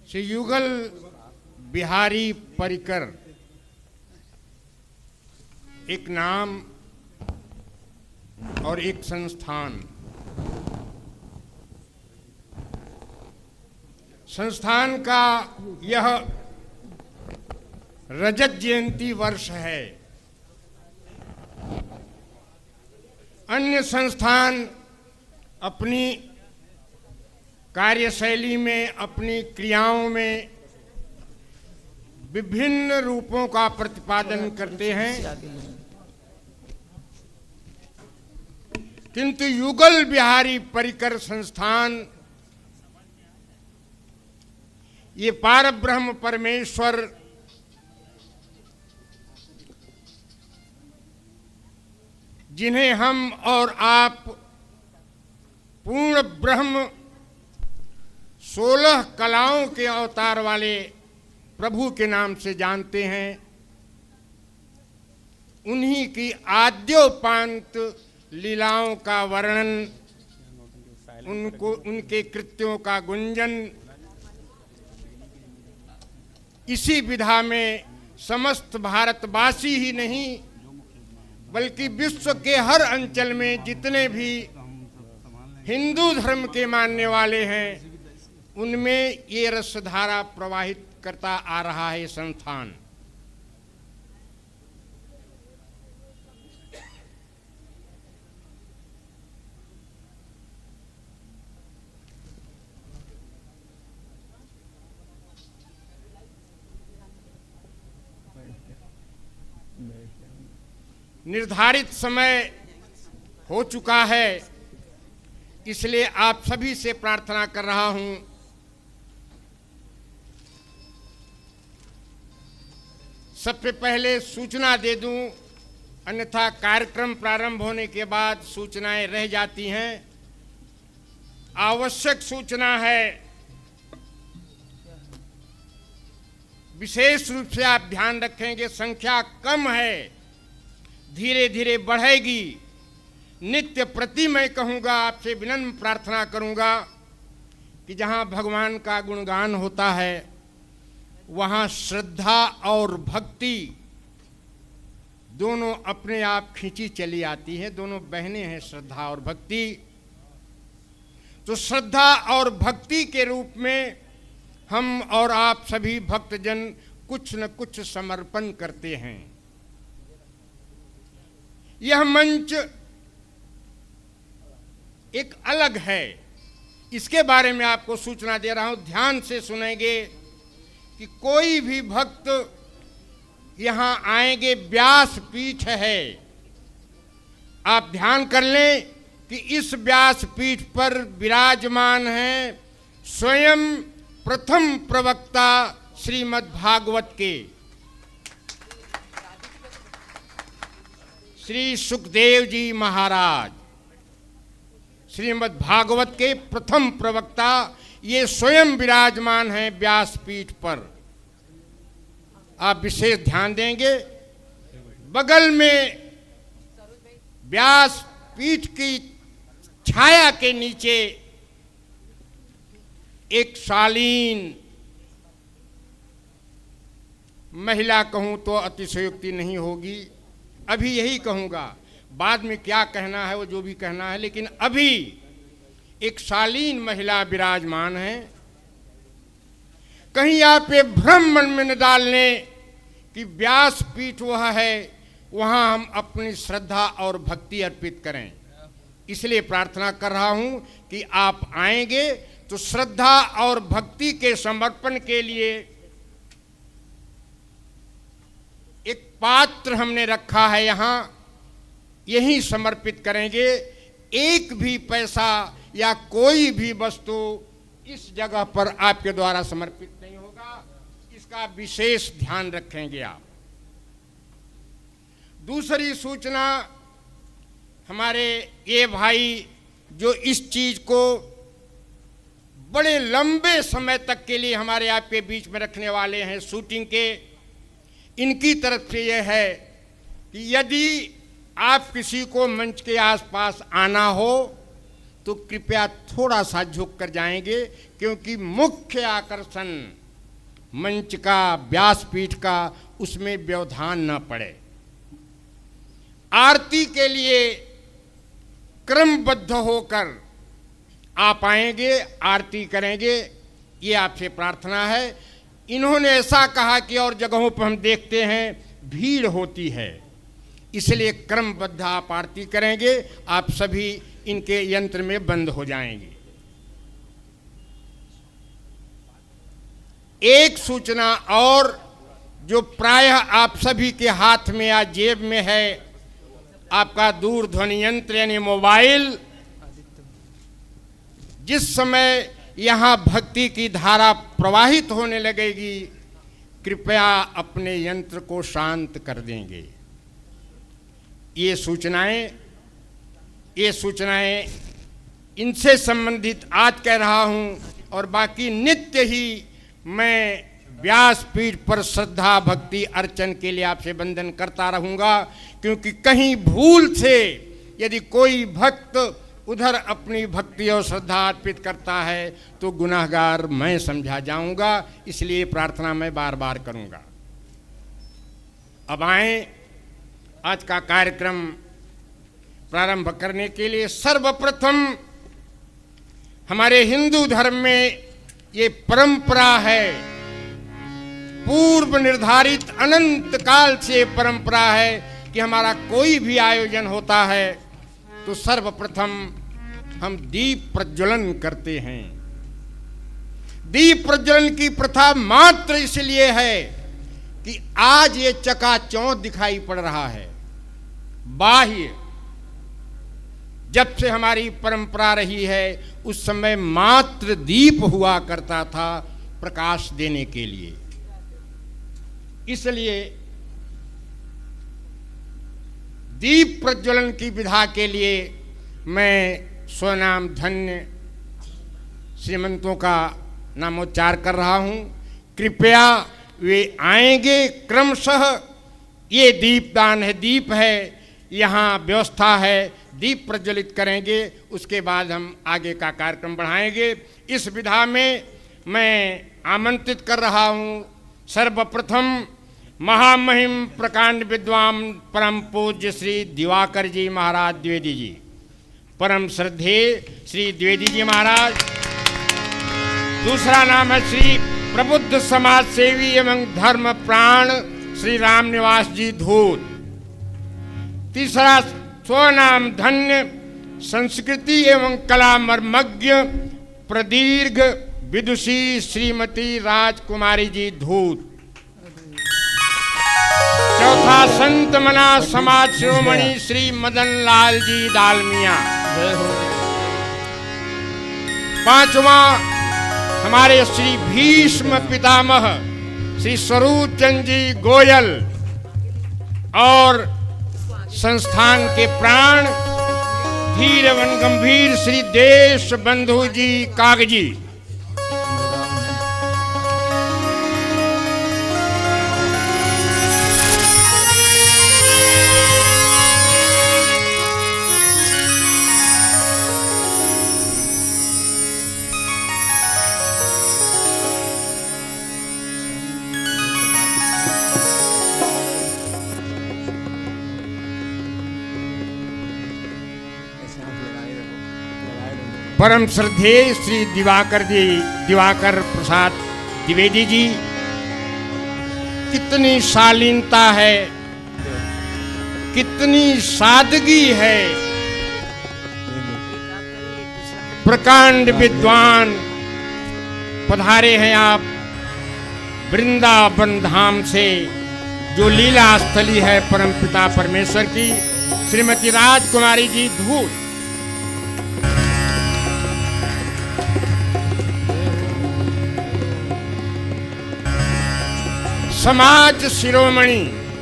श्री युगल बिहारी परिकर एक नाम और एक संस्थान। संस्थान का यह रजत जयंती वर्ष है। अन्य संस्थान अपनी कार्यशैली में, अपनी क्रियाओं में विभिन्न रूपों का प्रतिपादन करते हैं, किंतु युगल बिहारी परिकर संस्थान ये पारब्रह्म परमेश्वर जिन्हें हम और आप पूर्ण ब्रह्म 16 कलाओं के अवतार वाले प्रभु के नाम से जानते हैं, उन्हीं की आद्योपांत लीलाओं का वर्णन, उनके कृत्यों का गुंजन इसी विधा में समस्त भारतवासी ही नहीं बल्कि विश्व के हर अंचल में जितने भी हिंदू धर्म के मानने वाले हैं उनमें ये रसधारा प्रवाहित करता आ रहा है संस्थान। निर्धारित समय हो चुका है, इसलिए आप सभी से प्रार्थना कर रहा हूं सबसे पहले सूचना दे दूं, अन्यथा कार्यक्रम प्रारंभ होने के बाद सूचनाएं रह जाती हैं। आवश्यक सूचना है, विशेष रूप से आप ध्यान रखेंगे, संख्या कम है, धीरे धीरे बढ़ेगी। नित्य प्रति मैं कहूँगा, आपसे विनम्र प्रार्थना करूँगा कि जहाँ भगवान का गुणगान होता है वहाँ श्रद्धा और भक्ति दोनों अपने आप खींची चली आती है। दोनों बहनें हैं, श्रद्धा और भक्ति। तो श्रद्धा और भक्ति के रूप में हम और आप सभी भक्तजन कुछ न कुछ समर्पण करते हैं। यह मंच एक अलग है, इसके बारे में आपको सूचना दे रहा हूं, ध्यान से सुनेंगे कि कोई भी भक्त यहां आएंगे, व्यास पीठ है। आप ध्यान कर लें कि इस व्यास पीठ पर विराजमान हैं स्वयं प्रथम प्रवक्ता श्रीमद् भागवत के श्री सुखदेव जी महाराज। श्रीमद् भागवत के प्रथम प्रवक्ता ये स्वयं विराजमान हैं व्यासपीठ पर। आप विशेष ध्यान देंगे, बगल में व्यासपीठ की छाया के नीचे एक शालीन महिला कहूं तो अतिशयोक्ति नहीं होगी, अभी यही कहूँगा, बाद में क्या कहना है वो जो भी कहना है, लेकिन अभी एक शालीन महिला विराजमान है। कहीं आप ये भ्रम मन में न डाल लें कि व्यासपीठ वह है वहाँ हम अपनी श्रद्धा और भक्ति अर्पित करें। इसलिए प्रार्थना कर रहा हूँ कि आप आएंगे तो श्रद्धा और भक्ति के समर्पण के लिए एक पात्र हमने रखा है, यहाँ यही समर्पित करेंगे। एक भी पैसा या कोई भी वस्तु इस जगह पर आपके द्वारा समर्पित नहीं होगा, इसका विशेष ध्यान रखेंगे आप। दूसरी सूचना, हमारे ये भाई जो इस चीज को बड़े लंबे समय तक के लिए हमारे आपके बीच में रखने वाले हैं शूटिंग के, इनकी तरफ से यह है कि यदि आप किसी को मंच के आसपास आना हो तो कृपया थोड़ा सा झुक कर जाएंगे, क्योंकि मुख्य आकर्षण मंच का, व्यासपीठ का, उसमें व्यवधान न पड़े। आरती के लिए क्रमबद्ध होकर आप आएंगे, आरती करेंगे, ये आपसे प्रार्थना है। इन्होंने ऐसा कहा कि और जगहों पर हम देखते हैं भीड़ होती है, इसलिए क्रमबद्ध आप आरती करेंगे। आप सभी इनके यंत्र में बंद हो जाएंगे। एक सूचना और जो प्रायः आप सभी के हाथ में या जेब में है, आपका दूरध्वनि यंत्र यानी मोबाइल। जिस समय यहाँ भक्ति की धारा प्रवाहित होने लगेगी, कृपया अपने यंत्र को शांत कर देंगे। ये सूचनाएं इनसे संबंधित आज कह रहा हूँ, और बाकी नित्य ही मैं व्यासपीठ पर श्रद्धा भक्ति अर्चन के लिए आपसे वंदन करता रहूँगा, क्योंकि कहीं भूल से यदि कोई भक्त उधर अपनी भक्ति और श्रद्धा अर्पित करता है तो गुनाहगार मैं समझा जाऊंगा, इसलिए प्रार्थना मैं बार बार करूंगा। अब आए आज का कार्यक्रम प्रारंभ करने के लिए। सर्वप्रथम हमारे हिंदू धर्म में ये परंपरा है, पूर्व निर्धारित अनंत काल से परंपरा है कि हमारा कोई भी आयोजन होता है तो सर्वप्रथम हम दीप प्रज्वलन करते हैं। दीप प्रज्वलन की प्रथा मात्र इसलिए है कि आज ये चकाचौंध दिखाई पड़ रहा है। बाह्य जब से हमारी परंपरा रही है उस समय मात्र दीप हुआ करता था प्रकाश देने के लिए। इसलिए दीप प्रज्वलन की विधा के लिए मैं स्वनाम धन्य श्रीमंतों का नामोच्चार कर रहा हूँ। कृपया वे आएंगे क्रमशः। ये दीपदान है, दीप है, यहाँ व्यवस्था है, दीप प्रज्वलित करेंगे, उसके बाद हम आगे का कार्यक्रम बढ़ाएंगे। इस विधा में मैं आमंत्रित कर रहा हूँ सर्वप्रथम महामहिम प्रकांड विद्वान परम पूज्य श्री दिवाकर जी महाराज द्विवेदी जी, परम श्रद्धेय श्री द्विवेदी जी महाराज। दूसरा नाम है श्री प्रबुद्ध समाज सेवी एवं धर्म प्राण श्री रामनिवास जी धूत। तीसरा स्वनाम धन्य संस्कृति एवं कला मर्मज्ञ प्रदीर्घ विदुषी श्रीमती राजकुमारी जी धूत। चौथा संत मना समाज शिरोमणि श्री मदन लाल जी दालमिया। पांचवा हमारे श्री भीष्म पितामह श्री स्वरूप चंद जी गोयल और संस्थान के प्राण धीर एवं गंभीर श्री देश बंधु जी कागजी। परम श्रद्धेय श्री दिवाकर प्रसाद द्विवेदी जी। कितनी शालीनता है, कितनी सादगी है। प्रकांड विद्वान पधारे हैं आप वृंदावन धाम से, जो लीला स्थली है परमपिता परमेश्वर की। श्रीमती राजकुमारी जी धूत। समाज शिरोमणि,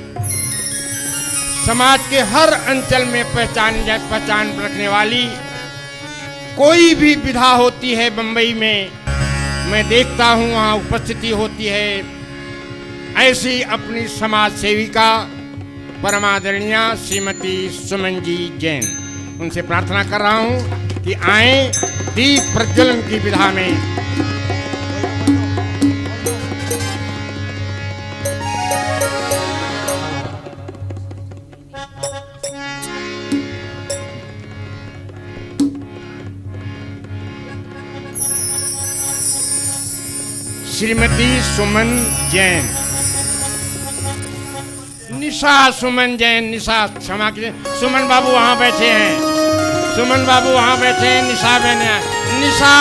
समाज के हर अंचल में पहचान रखने वाली कोई भी विधा होती है बंबई में, मैं देखता हूँ वहाँ उपस्थिति होती है। ऐसी अपनी समाज सेविका परमादरणीय श्रीमती सुमन जी जैन, उनसे प्रार्थना कर रहा हूँ कि आए दीप प्रज्वलन की विधा में। श्रीमती सुमन जैन, निशा सुमन जैन, निशा क्षमा कीजिए, सुमन बाबू वहां बैठे हैं, सुमन बाबू वहां बैठे हैं, निशा बहन, निशा,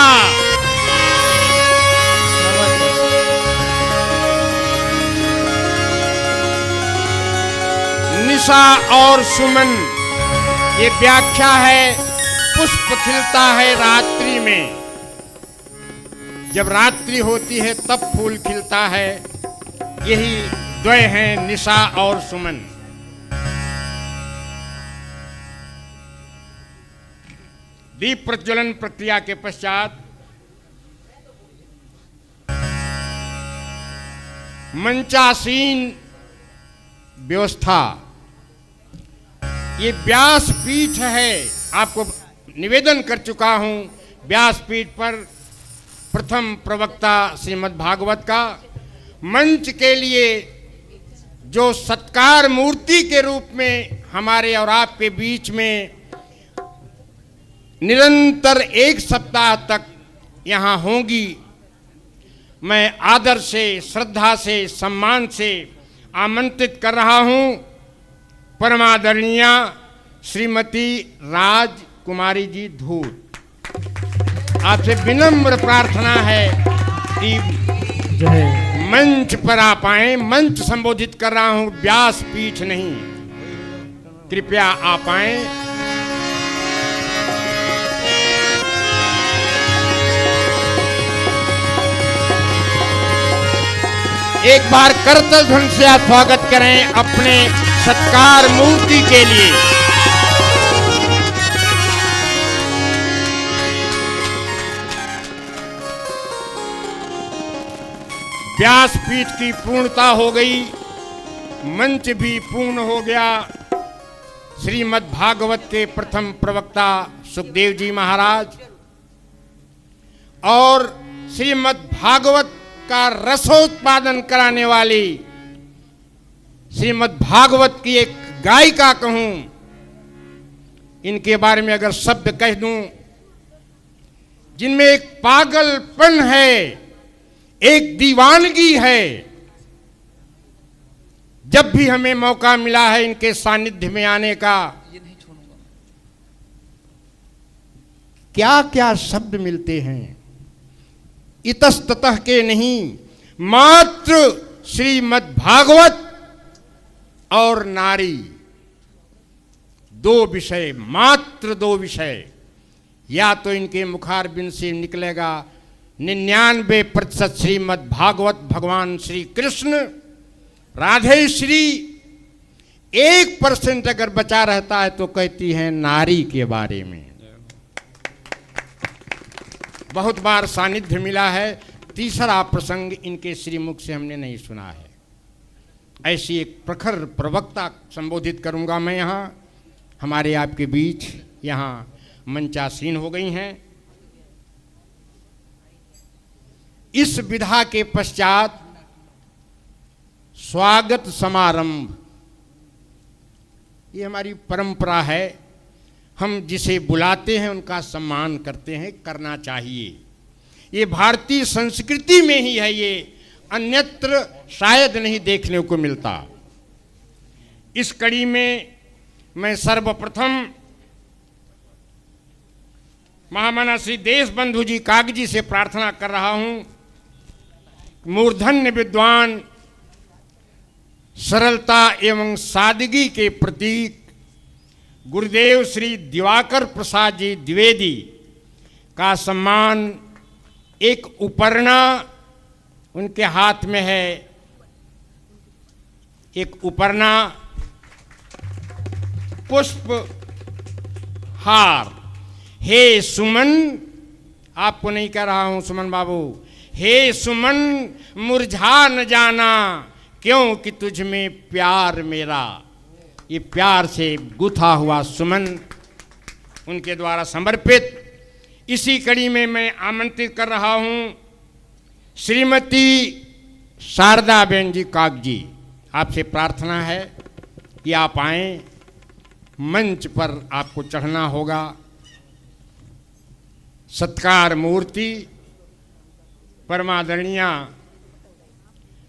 निशा और सुमन, ये व्याख्या है पुष्प खिलता है रात्रि में, जब रात्रि होती है तब फूल खिलता है, यही द्वय हैं निशा और सुमन। दीप प्रज्वलन प्रक्रिया के पश्चात मंचासीन व्यवस्था, ये व्यासपीठ है, आपको निवेदन कर चुका हूं, व्यासपीठ पर प्रथम प्रवक्ता श्रीमद् भागवत का मंच के लिए जो सत्कार मूर्ति के रूप में हमारे और आपके बीच में निरंतर 1 सप्ताह तक यहाँ होंगी, मैं आदर से, श्रद्धा से, सम्मान से आमंत्रित कर रहा हूँ परमादरणीय श्रीमती राजकुमारी जी धूत। आपसे विनम्र प्रार्थना है कि मंच पर आप आए, मंच संबोधित कर रहा हूं, व्यासपीठ नहीं, कृपया आप आए। एक बार करतल ध्वनि से आप स्वागत करें अपने सत्कार मूर्ति के लिए। व्यासपीठ की पूर्णता हो गई, मंच भी पूर्ण हो गया। श्रीमद् भागवत के प्रथम प्रवक्ता सुखदेव जी महाराज और श्रीमद् भागवत का रसोत्पादन कराने वाली श्रीमद् भागवत की एक गायिका कहूं, इनके बारे में अगर शब्द कह दूं, जिनमें एक पागलपन है, एक दीवानगी है, जब भी हमें मौका मिला है इनके सानिध्य में आने का, क्या क्या शब्द मिलते हैं, इतस्ततः के नहीं, मात्र श्रीमद् भागवत और नारी, 2 विषय, मात्र 2 विषय, या तो इनके मुखारबिंद से निकलेगा 99% श्रीमद् भागवत भगवान श्री कृष्ण, राधे श्री, 1% अगर बचा रहता है तो कहती हैं नारी के बारे में। बहुत बार सानिध्य मिला है, तीसरा प्रसंग इनके श्रीमुख से हमने नहीं सुना है। ऐसी एक प्रखर प्रवक्ता संबोधित करूंगा मैं यहाँ, हमारे आपके बीच यहाँ मंचासीन हो गई हैं। इस विधा के पश्चात स्वागत समारंभ, ये हमारी परंपरा है, हम जिसे बुलाते हैं उनका सम्मान करते हैं, करना चाहिए, ये भारतीय संस्कृति में ही है, ये अन्यत्र शायद नहीं देखने को मिलता। इस कड़ी में मैं सर्वप्रथम महामना श्री देश बंधु जी कागजी से प्रार्थना कर रहा हूं, मूर्धन्य विद्वान, सरलता एवं सादगी के प्रतीक गुरुदेव श्री दिवाकर प्रसाद जी द्विवेदी का सम्मान, एक उपरना उनके हाथ में है, एक उपरना पुष्प हार। हे सुमन, आपको नहीं कह रहा हूं सुमन बाबू, हे सुमन मुरझा न जाना क्योंकि तुझ में प्यार मेरा, ये प्यार से गुथा हुआ सुमन उनके द्वारा समर्पित। इसी कड़ी में मैं आमंत्रित कर रहा हूं श्रीमती शारदा बहन जी कागजी, आपसे प्रार्थना है कि आप आएं, मंच पर आपको चढ़ना होगा। सत्कार मूर्ति परमादरणीय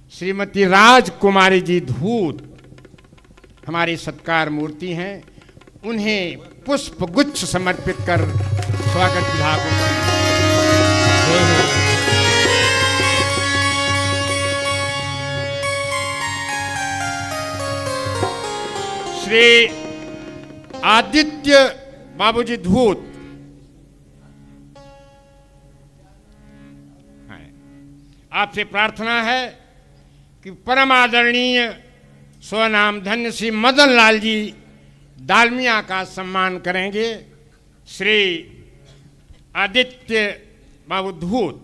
श्रीमती राजकुमारी जी धूत हमारी सत्कार मूर्ति हैं, उन्हें पुष्प गुच्छ समर्पित कर स्वागत विधा को श्री आदित्य बाबूजी धूत आपसे प्रार्थना है कि परम आदरणीय स्वनाम धन्य श्री मदन लाल जी दालमिया का सम्मान करेंगे। श्री आदित्य बाबू धूत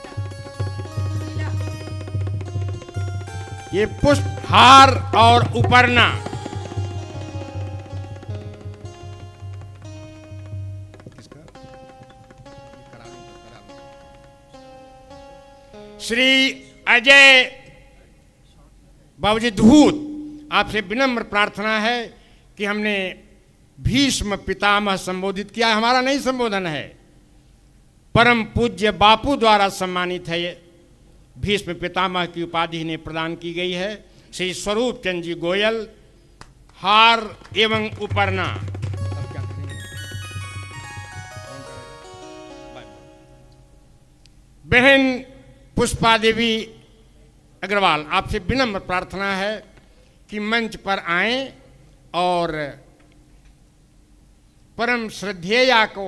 ये पुष्प हार और उपरना श्री अजय बाबूजी धूत आपसे विनम्र प्रार्थना है कि हमने भीष्म पितामह संबोधित किया, हमारा नहीं संबोधन है, परम पूज्य बापू द्वारा सम्मानित है। ये भीष्म पितामह की उपाधि इन्हें प्रदान की गई है। श्री स्वरूप चंद जी गोयल हार एवं उपरना बहन पुष्पा देवी अग्रवाल आपसे विनम्र प्रार्थना है कि मंच पर आएं और परम श्रद्धेया को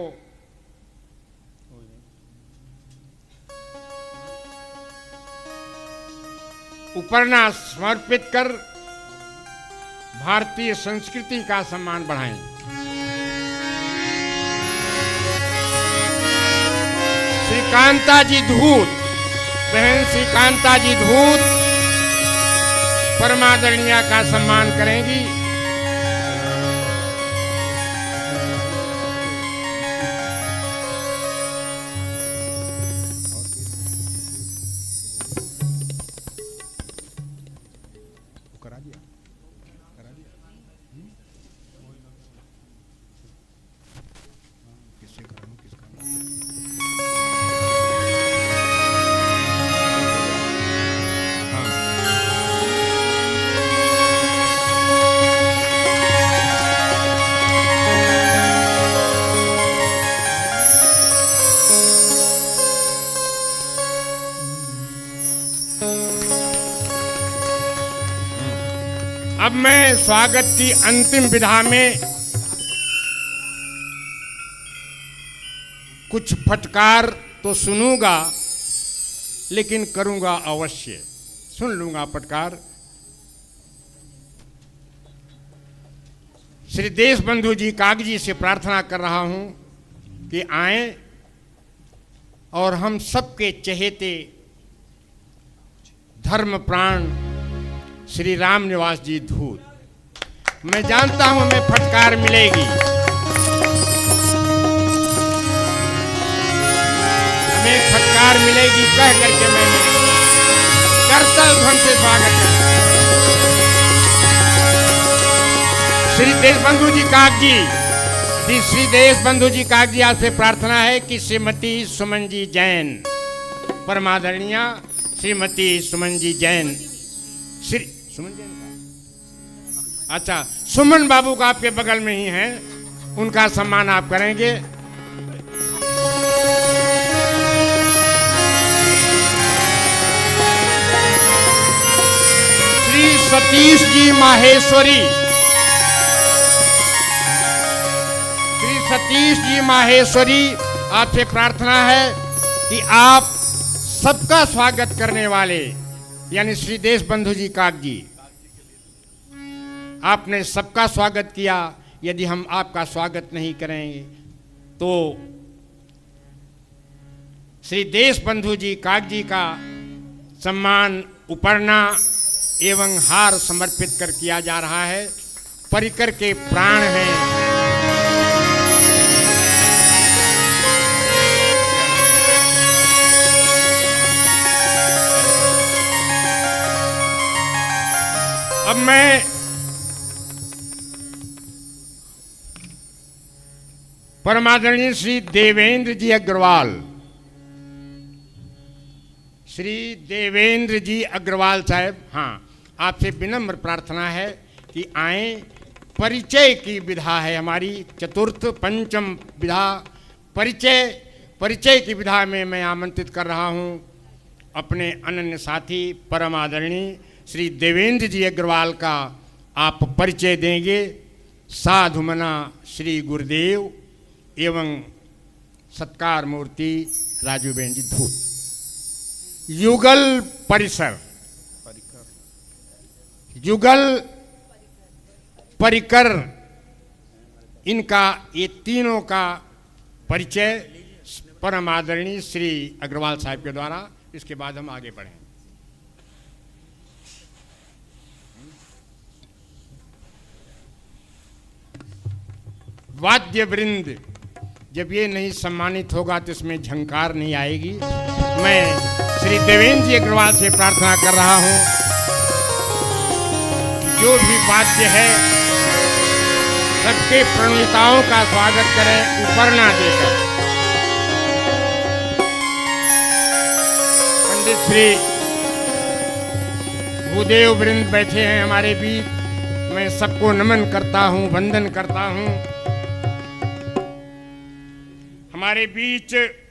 उपरना समर्पित कर भारतीय संस्कृति का सम्मान बढ़ाएं। श्री कांता जी धूत बहन श्री कांता जी धूत परमादरणीय का सम्मान करेंगी। अब मैं स्वागत की अंतिम विधा में कुछ फटकार तो सुनूंगा, लेकिन करूंगा अवश्य। सुन लूंगा फटकार। श्री देश बंधु जी कागजी से प्रार्थना कर रहा हूं कि आएं और हम सबके चहेते धर्म प्राण श्री राम निवास जी धूत, मैं जानता हूं हमें फटकार मिलेगी, हमें फटकार मिलेगी कह करके मैंने करतल ध्वन से स्वागत किया। श्री देश बंधु जी कागजी, श्री देश बंधु जी कागजी आपसे प्रार्थना है कि श्रीमती सुमन जी जैन, परमादरणीय श्रीमती सुमन जी जैन, श्री सुमन जैन का अच्छा सुमन बाबू का आपके बगल में ही है, उनका सम्मान आप करेंगे। श्री सतीश जी माहेश्वरी, श्री सतीश जी माहेश्वरी आपसे प्रार्थना है कि आप सबका स्वागत करने वाले यानी श्री देश बंधु जी कागजी, आपने सबका स्वागत किया, यदि हम आपका स्वागत नहीं करेंगे तो श्री देश बंधु जी कागजी का सम्मान उपरना एवं हार समर्पित कर किया जा रहा है। परिकर के प्राण हैं। अब मैं परमादरणीय श्री देवेंद्र जी अग्रवाल, श्री देवेंद्र जी अग्रवाल साहब, हाँ, आपसे विनम्र प्रार्थना है कि आए। परिचय की विधा है हमारी, चतुर्थ पंचम विधा परिचय की विधा में मैं आमंत्रित कर रहा हूँ अपने अनन्य साथी परम आदरणीय श्री देवेंद्र जी अग्रवाल का आप परिचय देंगे। साधुमना श्री गुरुदेव एवं सत्कार मूर्ति राजूबेन जी धूत। युगल परिसर, युगल परिकर, इनका ये तीनों का परिचय परम आदरणीय श्री अग्रवाल साहब के द्वारा, इसके बाद हम आगे बढ़ें। वाद्य वृंद जब ये नहीं सम्मानित होगा तो इसमें झंकार नहीं आएगी। मैं श्री देवेंद्र जी अग्रवाल से प्रार्थना कर रहा हूं कि जो भी वाद्य है सबके प्रणेताओं का स्वागत करें उपरना देकर। पंडित श्री भूदेव वृंद बैठे हैं हमारे बीच, मैं सबको नमन करता हूं, वंदन करता हूं। हमारे बीच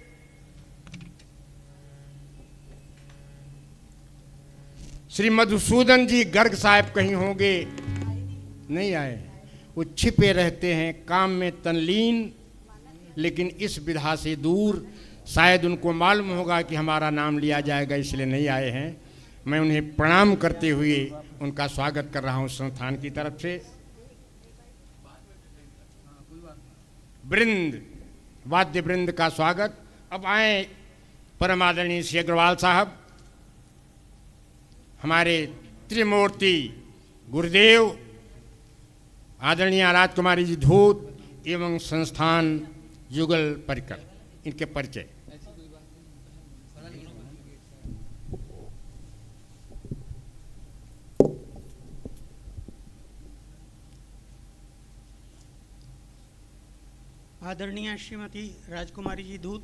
श्री मधुसूदन जी गर्ग साहब कहीं होंगे, नहीं आए, वो छिपे रहते हैं काम में तल्लीन, लेकिन इस विधा से दूर। शायद उनको मालूम होगा कि हमारा नाम लिया जाएगा, इसलिए नहीं आए हैं। मैं उन्हें प्रणाम करते हुए उनका स्वागत कर रहा हूं संस्थान की तरफ से। वृंद, वाद्य वृंद का स्वागत। अब आए परम आदरणीय श्री अग्रवाल साहब, हमारे त्रिमूर्ति गुरुदेव आदरणीय राजकुमारी जी धूत एवं संस्थान युगल परिकर, इनके परिचय। आदरणीय श्रीमती राजकुमारी जी धूत,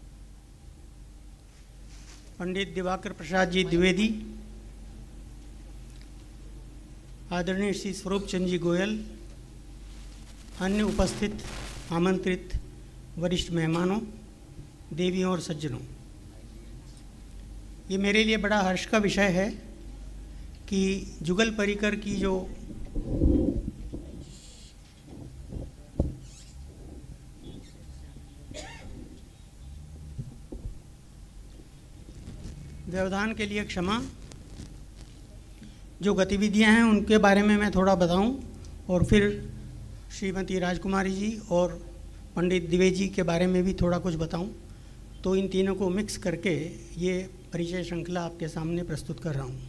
पंडित दिवाकर प्रसाद जी द्विवेदी, आदरणीय श्री स्वरूप चंद जी गोयल, अन्य उपस्थित आमंत्रित वरिष्ठ मेहमानों, देवियों और सज्जनों, ये मेरे लिए बड़ा हर्ष का विषय है कि जुगल परिकर की जो व्यवधान के लिए क्षमा, जो गतिविधियां हैं उनके बारे में मैं थोड़ा बताऊं और फिर श्रीमती राजकुमारी जी और पंडित द्विवेदी जी के बारे में भी थोड़ा कुछ बताऊं। तो इन तीनों को मिक्स करके ये परिचय श्रृंखला आपके सामने प्रस्तुत कर रहा हूं।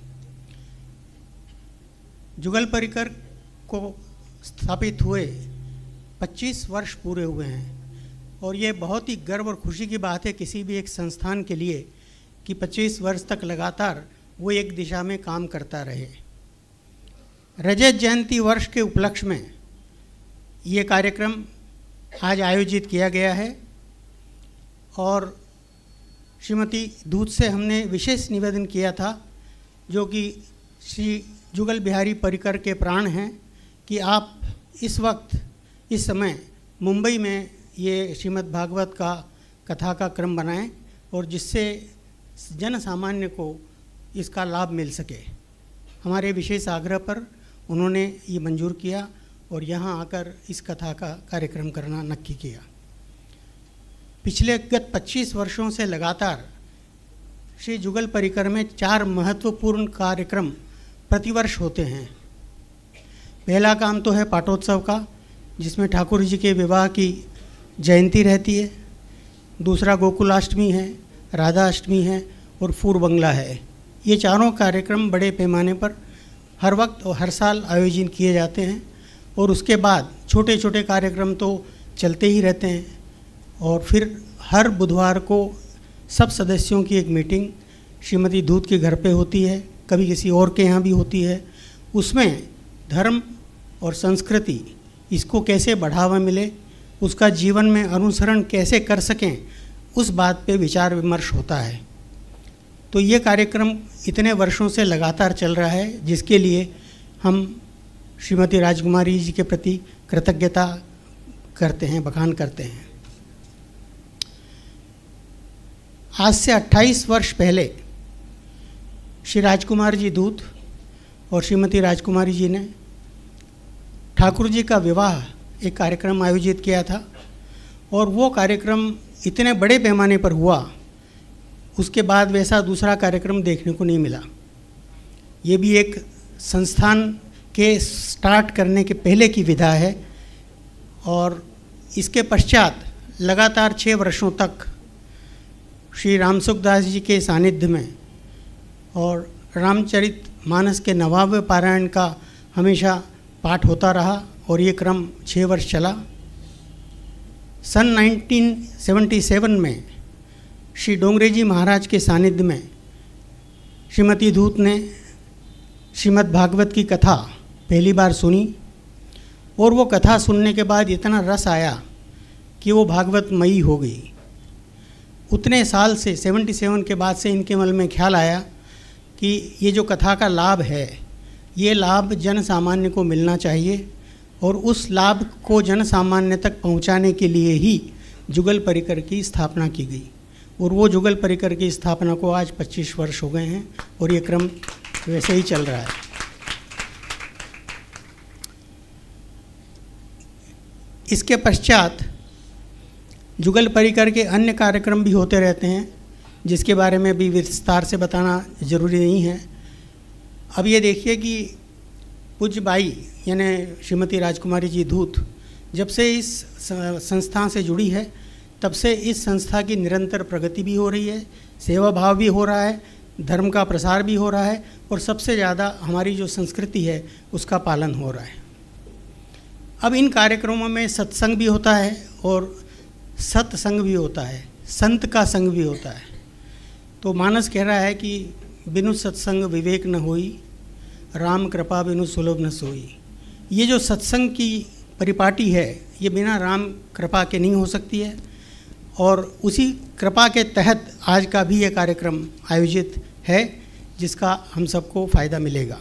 जुगल परिकर को स्थापित हुए 25 वर्ष पूरे हुए हैं और ये बहुत ही गर्व और खुशी की बात है किसी भी एक संस्थान के लिए कि 25 वर्ष तक लगातार वो एक दिशा में काम करता रहे। रजत जयंती वर्ष के उपलक्ष्य में ये कार्यक्रम आज आयोजित किया गया है और श्रीमती दूत से हमने विशेष निवेदन किया था, जो कि श्री जुगल बिहारी परिकर के प्राण हैं, कि आप इस वक्त इस समय मुंबई में ये श्रीमद् भागवत का कथा का क्रम बनाएं और जिससे जन सामान्य को इसका लाभ मिल सके। हमारे विशेष आग्रह पर उन्होंने ये मंजूर किया और यहाँ आकर इस कथा का कार्यक्रम करना नक्की किया। पिछले गत 25 वर्षों से लगातार श्री जुगल परिकर में 4 महत्वपूर्ण कार्यक्रम प्रतिवर्ष होते हैं। पहला काम तो है पाटोत्सव का, जिसमें ठाकुर जी के विवाह की जयंती रहती है। दूसरा गोकुलाष्टमी है, राधा अष्टमी है और फूर बंगला है। ये चारों कार्यक्रम बड़े पैमाने पर हर वक्त और हर साल आयोजित किए जाते हैं और उसके बाद छोटे छोटे कार्यक्रम तो चलते ही रहते हैं। और फिर हर बुधवार को सब सदस्यों की एक मीटिंग श्रीमती दूत के घर पे होती है, कभी किसी और के यहाँ भी होती है। उसमें धर्म और संस्कृति इसको कैसे बढ़ावा मिले, उसका जीवन में अनुसरण कैसे कर सकें, उस बात पे विचार विमर्श होता है। तो ये कार्यक्रम इतने वर्षों से लगातार चल रहा है, जिसके लिए हम श्रीमती राजकुमारी जी के प्रति कृतज्ञता करते हैं, बखान करते हैं। आज से 28 वर्ष पहले श्री राजकुमार जी दूत और श्रीमती राजकुमारी जी ने ठाकुर जी का विवाह एक कार्यक्रम आयोजित किया था, और वो कार्यक्रम इतने बड़े पैमाने पर हुआ, उसके बाद वैसा दूसरा कार्यक्रम देखने को नहीं मिला। ये भी एक संस्थान के स्टार्ट करने के पहले की विधा है, और इसके पश्चात लगातार 6 वर्षों तक श्री रामसुखदास जी के सानिध्य में और रामचरित मानस के नवाब पारायण का हमेशा पाठ होता रहा, और ये क्रम 6 वर्ष चला। सन 1977 में श्री डोंगरे जी महाराज के सानिध्य में श्रीमती दूत ने श्रीमद् भागवत की कथा पहली बार सुनी, और वो कथा सुनने के बाद इतना रस आया कि वो भागवतमयी हो गई। उतने साल से 77 के बाद से इनके मन में ख्याल आया कि ये जो कथा का लाभ है, ये लाभ जन सामान्य को मिलना चाहिए, और उस लाभ को जन सामान्य तक पहुंचाने के लिए ही जुगल परिकर की स्थापना की गई। और वो जुगल परिकर की स्थापना को आज 25 वर्ष हो गए हैं, और ये क्रम वैसे ही चल रहा है। इसके पश्चात जुगल परिकर के अन्य कार्यक्रम भी होते रहते हैं, जिसके बारे में भी विस्तार से बताना जरूरी नहीं है। अब ये देखिए कि पूज्य बाई यानी श्रीमती राजकुमारी जी दूत जब से इस संस्था से जुड़ी है, तब से इस संस्था की निरंतर प्रगति भी हो रही है, सेवा भाव भी हो रहा है, धर्म का प्रसार भी हो रहा है, और सबसे ज़्यादा हमारी जो संस्कृति है उसका पालन हो रहा है। अब इन कार्यक्रमों में सत्संग भी होता है और सत्संग भी होता है, संत का संग भी होता है। तो मानस कह रहा है कि बिनु सत्संग विवेक न होई, राम कृपा बिनु सुलभ न सोई। ये जो सत्संग की परिपाटी है, ये बिना राम कृपा के नहीं हो सकती है, और उसी कृपा के तहत आज का भी ये कार्यक्रम आयोजित है, जिसका हम सबको फ़ायदा मिलेगा।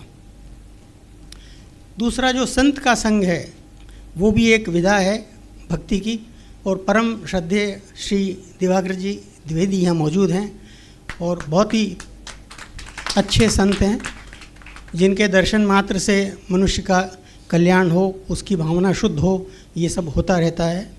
दूसरा जो संत का संग है, वो भी एक विधा है भक्ति की, और परम श्रद्धेय श्री दिवाकर जी द्विवेदी यहाँ मौजूद हैं, और बहुत ही अच्छे संत हैं, जिनके दर्शन मात्र से मनुष्य का कल्याण हो, उसकी भावना शुद्ध हो, ये सब होता रहता है।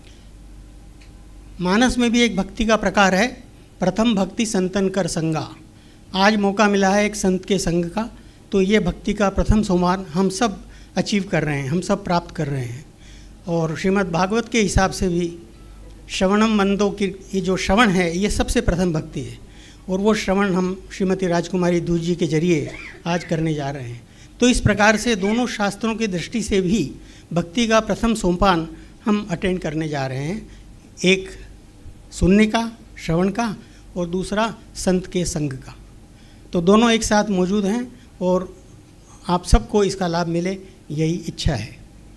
मानस में भी एक भक्ति का प्रकार है, प्रथम भक्ति संतन कर संगा। आज मौका मिला है एक संत के संग का, तो ये भक्ति का प्रथम सोपान हम सब अचीव कर रहे हैं, हम सब प्राप्त कर रहे हैं। और श्रीमद् भागवत के हिसाब से भी श्रवणम मंदो की ये जो श्रवण है, ये सबसे प्रथम भक्ति है, और वो श्रवण हम श्रीमती राजकुमारी दूत जी के जरिए आज करने जा रहे हैं। तो इस प्रकार से दोनों शास्त्रों की दृष्टि से भी भक्ति का प्रथम सोपान हम अटेंड करने जा रहे हैं, एक सुनने का, श्रवण का, और दूसरा संत के संग का। तो दोनों एक साथ मौजूद हैं, और आप सबको इसका लाभ मिले, यही इच्छा है।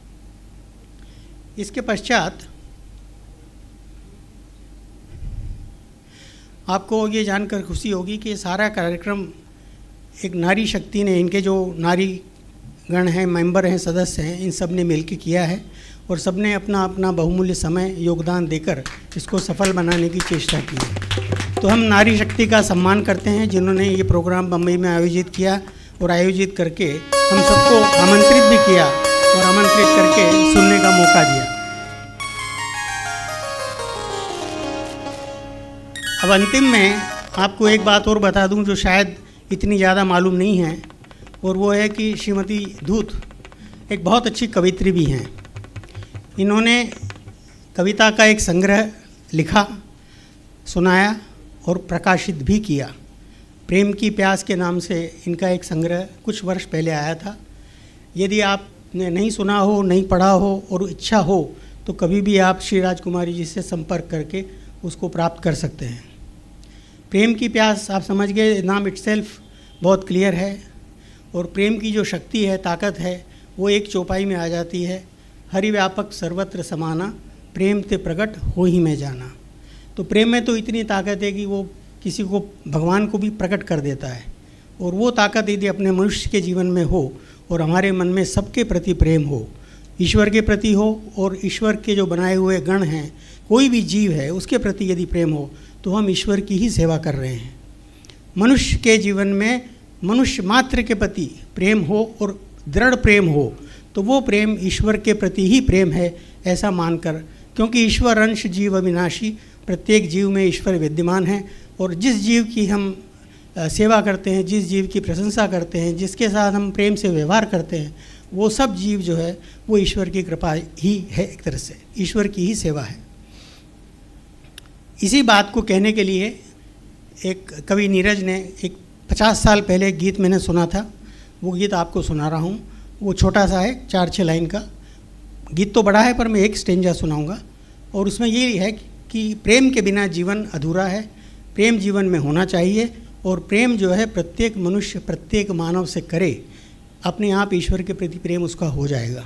इसके पश्चात आपको ये जानकर खुशी होगी कि सारा कार्यक्रम एक नारी शक्ति ने, इनके जो नारी गण हैं, मेंबर हैं, सदस्य हैं, इन सब ने मिलकर किया है, और सब ने अपना अपना बहुमूल्य समय योगदान देकर इसको सफल बनाने की चेष्टा की है। तो हम नारी शक्ति का सम्मान करते हैं, जिन्होंने ये प्रोग्राम बम्बई में आयोजित किया, और आयोजित करके हम सबको आमंत्रित भी किया, और आमंत्रित करके सुनने का मौका दिया। अब अंतिम में आपको एक बात और बता दूं, जो शायद इतनी ज़्यादा मालूम नहीं है, और वो है कि श्रीमती दूत एक बहुत अच्छी कवित्री भी हैं। इन्होंने कविता का एक संग्रह लिखा, सुनाया और प्रकाशित भी किया। प्रेम की प्यास के नाम से इनका एक संग्रह कुछ वर्ष पहले आया था। यदि आपने नहीं सुना हो, नहीं पढ़ा हो और इच्छा हो, तो कभी भी आप श्री राजकुमारी जी से संपर्क करके उसको प्राप्त कर सकते हैं। प्रेम की प्यास आप समझ गए, नाम इटसेल्फ बहुत क्लियर है, और प्रेम की जो शक्ति है, ताकत है, वो एक चौपाई में आ जाती है, हरि व्यापक सर्वत्र समाना, प्रेम ते प्रकट हो ही में जाना। तो प्रेम में तो इतनी ताकत है कि वो किसी को भगवान को भी प्रकट कर देता है। और वो ताकत यदि अपने मनुष्य के जीवन में हो और हमारे मन में सबके प्रति प्रेम हो, ईश्वर के प्रति हो और ईश्वर के जो बनाए हुए गण हैं, कोई भी जीव है उसके प्रति यदि प्रेम हो, तो हम ईश्वर की ही सेवा कर रहे हैं। मनुष्य के जीवन में मनुष्य मात्र के प्रति प्रेम हो और दृढ़ प्रेम हो, तो वो प्रेम ईश्वर के प्रति ही प्रेम है, ऐसा मानकर, क्योंकि ईश्वर अंश जीव अविनाशी, प्रत्येक जीव में ईश्वर विद्यमान है। और जिस जीव की हम सेवा करते हैं, जिस जीव की प्रशंसा करते हैं, जिसके साथ हम प्रेम से व्यवहार करते हैं, वो सब जीव जो है वो ईश्वर की कृपा ही है, एक तरह से ईश्वर की ही सेवा है। इसी बात को कहने के लिए एक कवि नीरज ने एक 50 साल पहले एक गीत मैंने सुना था, वो गीत आपको सुना रहा हूँ। वो छोटा सा है, 4-6 लाइन का गीत तो बड़ा है, पर मैं एक स्टेंजा सुनाऊंगा। और उसमें ये है कि प्रेम के बिना जीवन अधूरा है, प्रेम जीवन में होना चाहिए, और प्रेम जो है प्रत्येक मनुष्य प्रत्येक मानव से करे, अपने आप ईश्वर के प्रति प्रेम उसका हो जाएगा।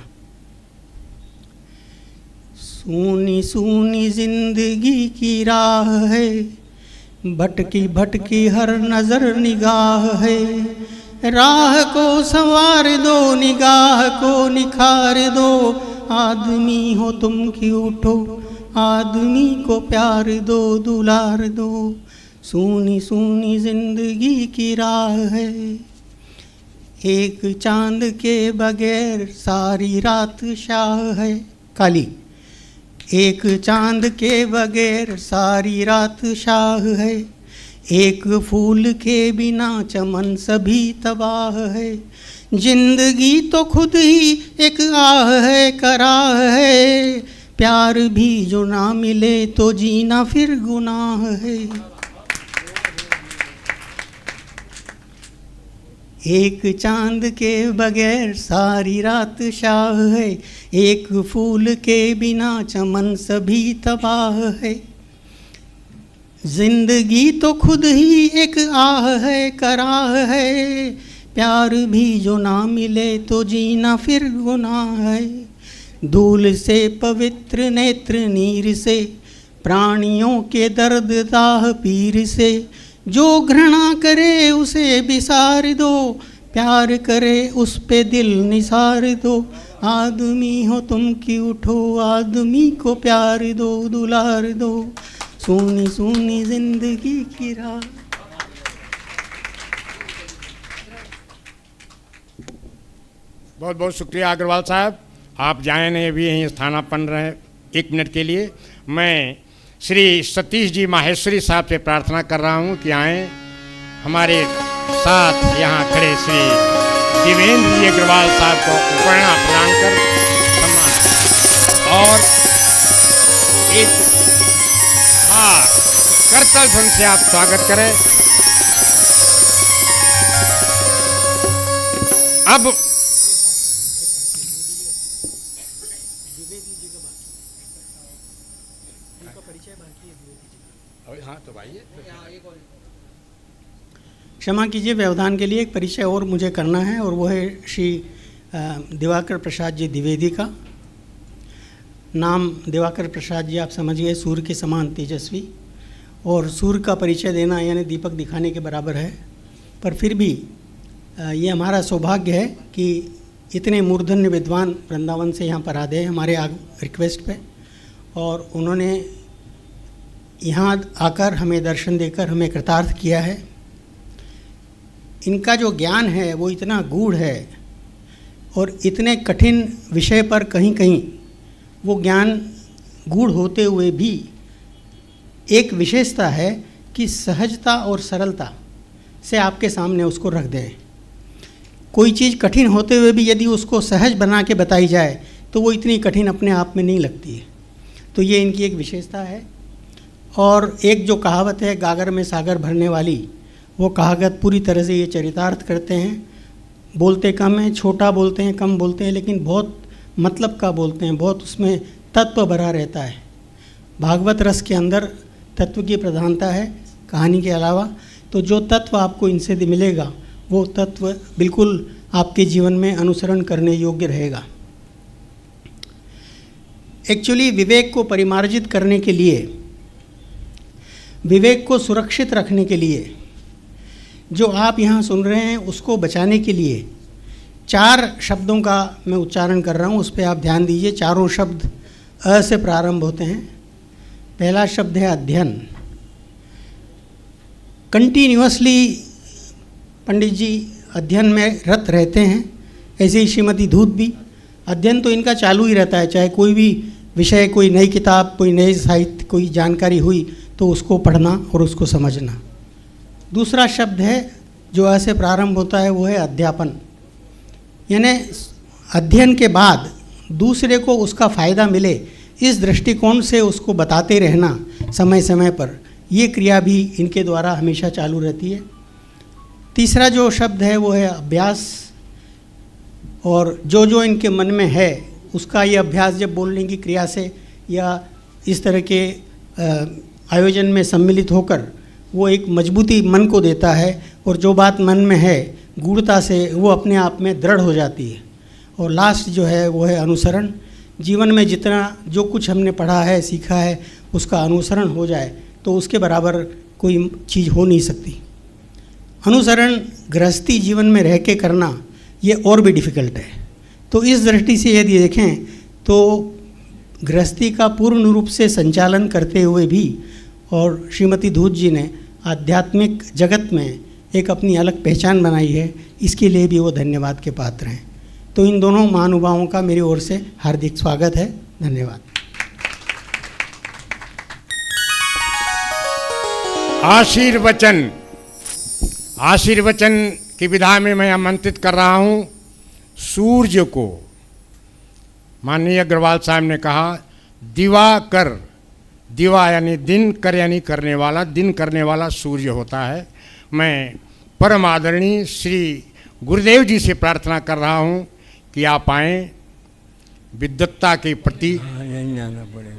सूनी सूनी जिंदगी की राह है, भटकी भटकी हर नज़र निगाह है, राह को संवार दो, निगाह को निखार दो, आदमी हो तुम कि उठो, आदमी को प्यार दो, दुलार दो, सूनी सूनी जिंदगी की राह है। एक चांद के बगैर सारी रात शाह है काली, एक चांद के बगैर सारी रात शाह है, एक फूल के बिना चमन सभी तबाह है, जिंदगी तो खुद ही एक आह है, कराह है, प्यार भी जो ना मिले तो जीना फिर गुनाह है। एक चांद के बगैर सारी रात शाह है, एक फूल के बिना चमन सभी तबाह है, जिंदगी तो खुद ही एक आह है, कराह है, प्यार भी जो ना मिले तो जीना फिर गुनाह है। धूल से पवित्र नेत्र नीर से, प्राणियों के दर्द दाह पीर से, जो घृणा करे उसे बिसार दो, प्यार करे उस पे दिल निसार दो, आदमी हो तुम कि उठो, आदमी को प्यार दो, दुलार दो, सूनी सूनी जिंदगी की राह। बहुत बहुत शुक्रिया अग्रवाल साहब, आप जाए नहीं, अभी यहीं स्थानापन्न रहे 1 मिनट के लिए। मैं श्री सतीश जी माहेश्वरी साहब से प्रार्थना कर रहा हूं कि आएँ, हमारे साथ यहाँ खड़े श्री देवेंद्र जी अग्रवाल साहब को उपकरणा प्रदान कर सम्मान और एक करतल ध्वनि से आप स्वागत करें। अब हाँ तो भाई क्षमा कीजिए, व्यवधान के लिए एक परिचय और मुझे करना है, और वो है श्री दिवाकर प्रसाद जी द्विवेदी का। नाम दिवाकर प्रसाद जी आप समझिए सूर्य के समान तेजस्वी, और सूर्य का परिचय देना यानी दीपक दिखाने के बराबर है। पर फिर भी ये हमारा सौभाग्य है कि इतने मूर्धन्य विद्वान वृंदावन से यहाँ पर आते हैं हमारे रिक्वेस्ट पे, और उन्होंने यहाँ आकर हमें दर्शन देकर हमें कृतार्थ किया है। इनका जो ज्ञान है वो इतना गूढ़ है, और इतने कठिन विषय पर कहीं कहीं वो ज्ञान गूढ़ होते हुए भी एक विशेषता है कि सहजता और सरलता से आपके सामने उसको रख दें। कोई चीज़ कठिन होते हुए भी यदि उसको सहज बना के बताई जाए तो वो इतनी कठिन अपने आप में नहीं लगती है। तो ये इनकी एक विशेषता है। और एक जो कहावत है गागर में सागर भरने वाली, वो कहावत पूरी तरह से ये चरितार्थ करते हैं। बोलते कम हैं, छोटा बोलते हैं, कम बोलते हैं, लेकिन बहुत मतलब का बोलते हैं, बहुत उसमें तत्व भरा रहता है। भागवत रस के अंदर तत्व की प्रधानता है कहानी के अलावा। तो जो तत्व आपको इनसे मिलेगा वो तत्व बिल्कुल आपके जीवन में अनुसरण करने योग्य रहेगा। एक्चुअली विवेक को परिमार्जित करने के लिए विवेक को सुरक्षित रखने के लिए, जो आप यहाँ सुन रहे हैं उसको बचाने के लिए 4 शब्दों का मैं उच्चारण कर रहा हूँ, उस पर आप ध्यान दीजिए। चारों शब्द अ से प्रारंभ होते हैं। पहला शब्द है अध्ययन। कंटिन्यूअसली पंडित जी अध्ययन में रत रहते हैं, ऐसे ही श्रीमती धूत भी। अध्ययन तो इनका चालू ही रहता है, चाहे कोई भी विषय, कोई नई किताब, कोई नई साहित्य, कोई जानकारी हुई तो उसको पढ़ना और उसको समझना। दूसरा शब्द है जो ऐसे प्रारंभ होता है, वो है अध्यापन। यानी अध्ययन के बाद दूसरे को उसका फ़ायदा मिले, इस दृष्टिकोण से उसको बताते रहना समय समय पर, ये क्रिया भी इनके द्वारा हमेशा चालू रहती है। तीसरा जो शब्द है वो है अभ्यास, और जो जो इनके मन में है उसका ये अभ्यास जब बोलने की क्रिया से या इस तरह के आयोजन में सम्मिलित होकर वो एक मजबूती मन को देता है, और जो बात मन में है गूढ़ता से वो अपने आप में दृढ़ हो जाती है। और लास्ट जो है वो है अनुसरण। जीवन में जितना जो कुछ हमने पढ़ा है, सीखा है, उसका अनुसरण हो जाए तो उसके बराबर कोई चीज़ हो नहीं सकती। अनुसरण गृहस्थी जीवन में रह के करना ये और भी डिफ़िकल्ट है। तो इस दृष्टि से यदि देखें तो गृहस्थी का पूर्ण रूप से संचालन करते हुए भी और श्रीमती धूत जी ने आध्यात्मिक जगत में एक अपनी अलग पहचान बनाई है, इसके लिए भी वो धन्यवाद के पात्र हैं। तो इन दोनों महानुभावों का मेरी ओर से हार्दिक स्वागत है। धन्यवाद। आशीर्वचन की विधा में मैं आमंत्रित कर रहा हूँ सूर्य को। माननीय अग्रवाल साहब ने कहा दिवाकर, दिवा यानी दिन, कर यानी करने वाला, दिन करने वाला सूर्य होता है। मैं परम आदरणीय श्री गुरुदेव जी से प्रार्थना कर रहा हूँ कि आप आएँ, विद्वत्ता के प्रति। यहीं जाना पड़ेगा।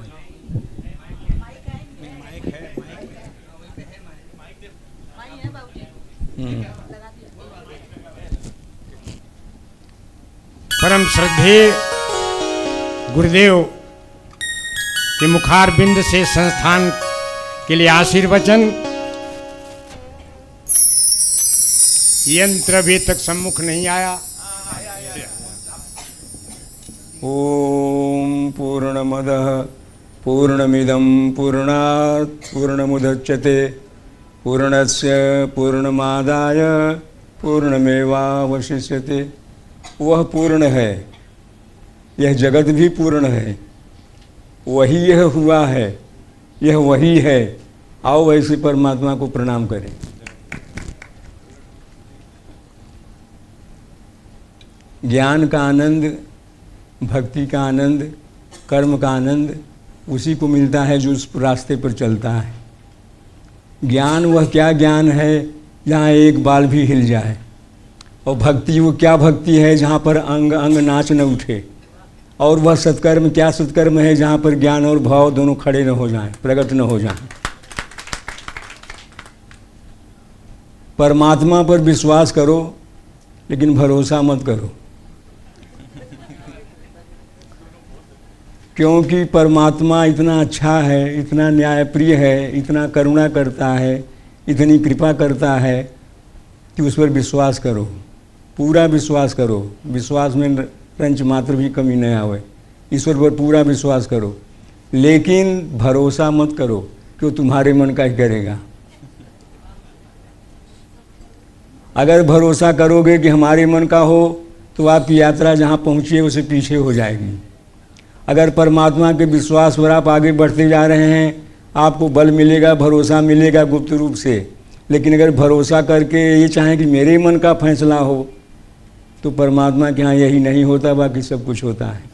परम श्रद्धेय गुरुदेव के मुखार बिंद से संस्थान के लिए आशीर्वचन। यंत्र अभी तक सम्मुख नहीं आया। ओम पूर्णमदः पूर्णमिदं पूर्णात् पूर्णमुदच्यते पूर्णस्य पूर्णमादाय पूर्णमेवावशिष्यते। वह पूर्ण है, यह जगत भी पूर्ण है, वही यह हुआ है, यह वही है। आओ ऐसे परमात्मा को प्रणाम करें। ज्ञान का आनंद, भक्ति का आनंद, कर्म का आनंद उसी को मिलता है जो उस रास्ते पर चलता है। ज्ञान वह क्या ज्ञान है जहाँ एक बाल भी हिल जाए, और भक्ति वो क्या भक्ति है जहाँ पर अंग अंग नाच न उठे, और वह सत्कर्म क्या सत्कर्म है जहाँ पर ज्ञान और भाव दोनों खड़े न हो जाएं, प्रकट न हो जाएं। परमात्मा पर विश्वास करो लेकिन भरोसा मत करो, क्योंकि परमात्मा इतना अच्छा है, इतना न्यायप्रिय है, इतना करुणा करता है, इतनी कृपा करता है कि उस पर विश्वास करो, पूरा विश्वास करो। विश्वास में रंच मात्र भी कमी नहीं आवे। ईश्वर पर पूरा विश्वास करो, लेकिन भरोसा मत करो कि वो तुम्हारे मन का ही करेगा। अगर भरोसा करोगे कि हमारे मन का हो तो आपकी यात्रा जहाँ पहुँची है उसे पीछे हो जाएगी। अगर परमात्मा के विश्वास पर आप आगे बढ़ते जा रहे हैं, आपको बल मिलेगा, भरोसा मिलेगा गुप्त रूप से। लेकिन अगर भरोसा करके ये चाहें कि मेरे मन का फैसला हो, तो परमात्मा के यहाँ यही नहीं होता, बाकी सब कुछ होता है।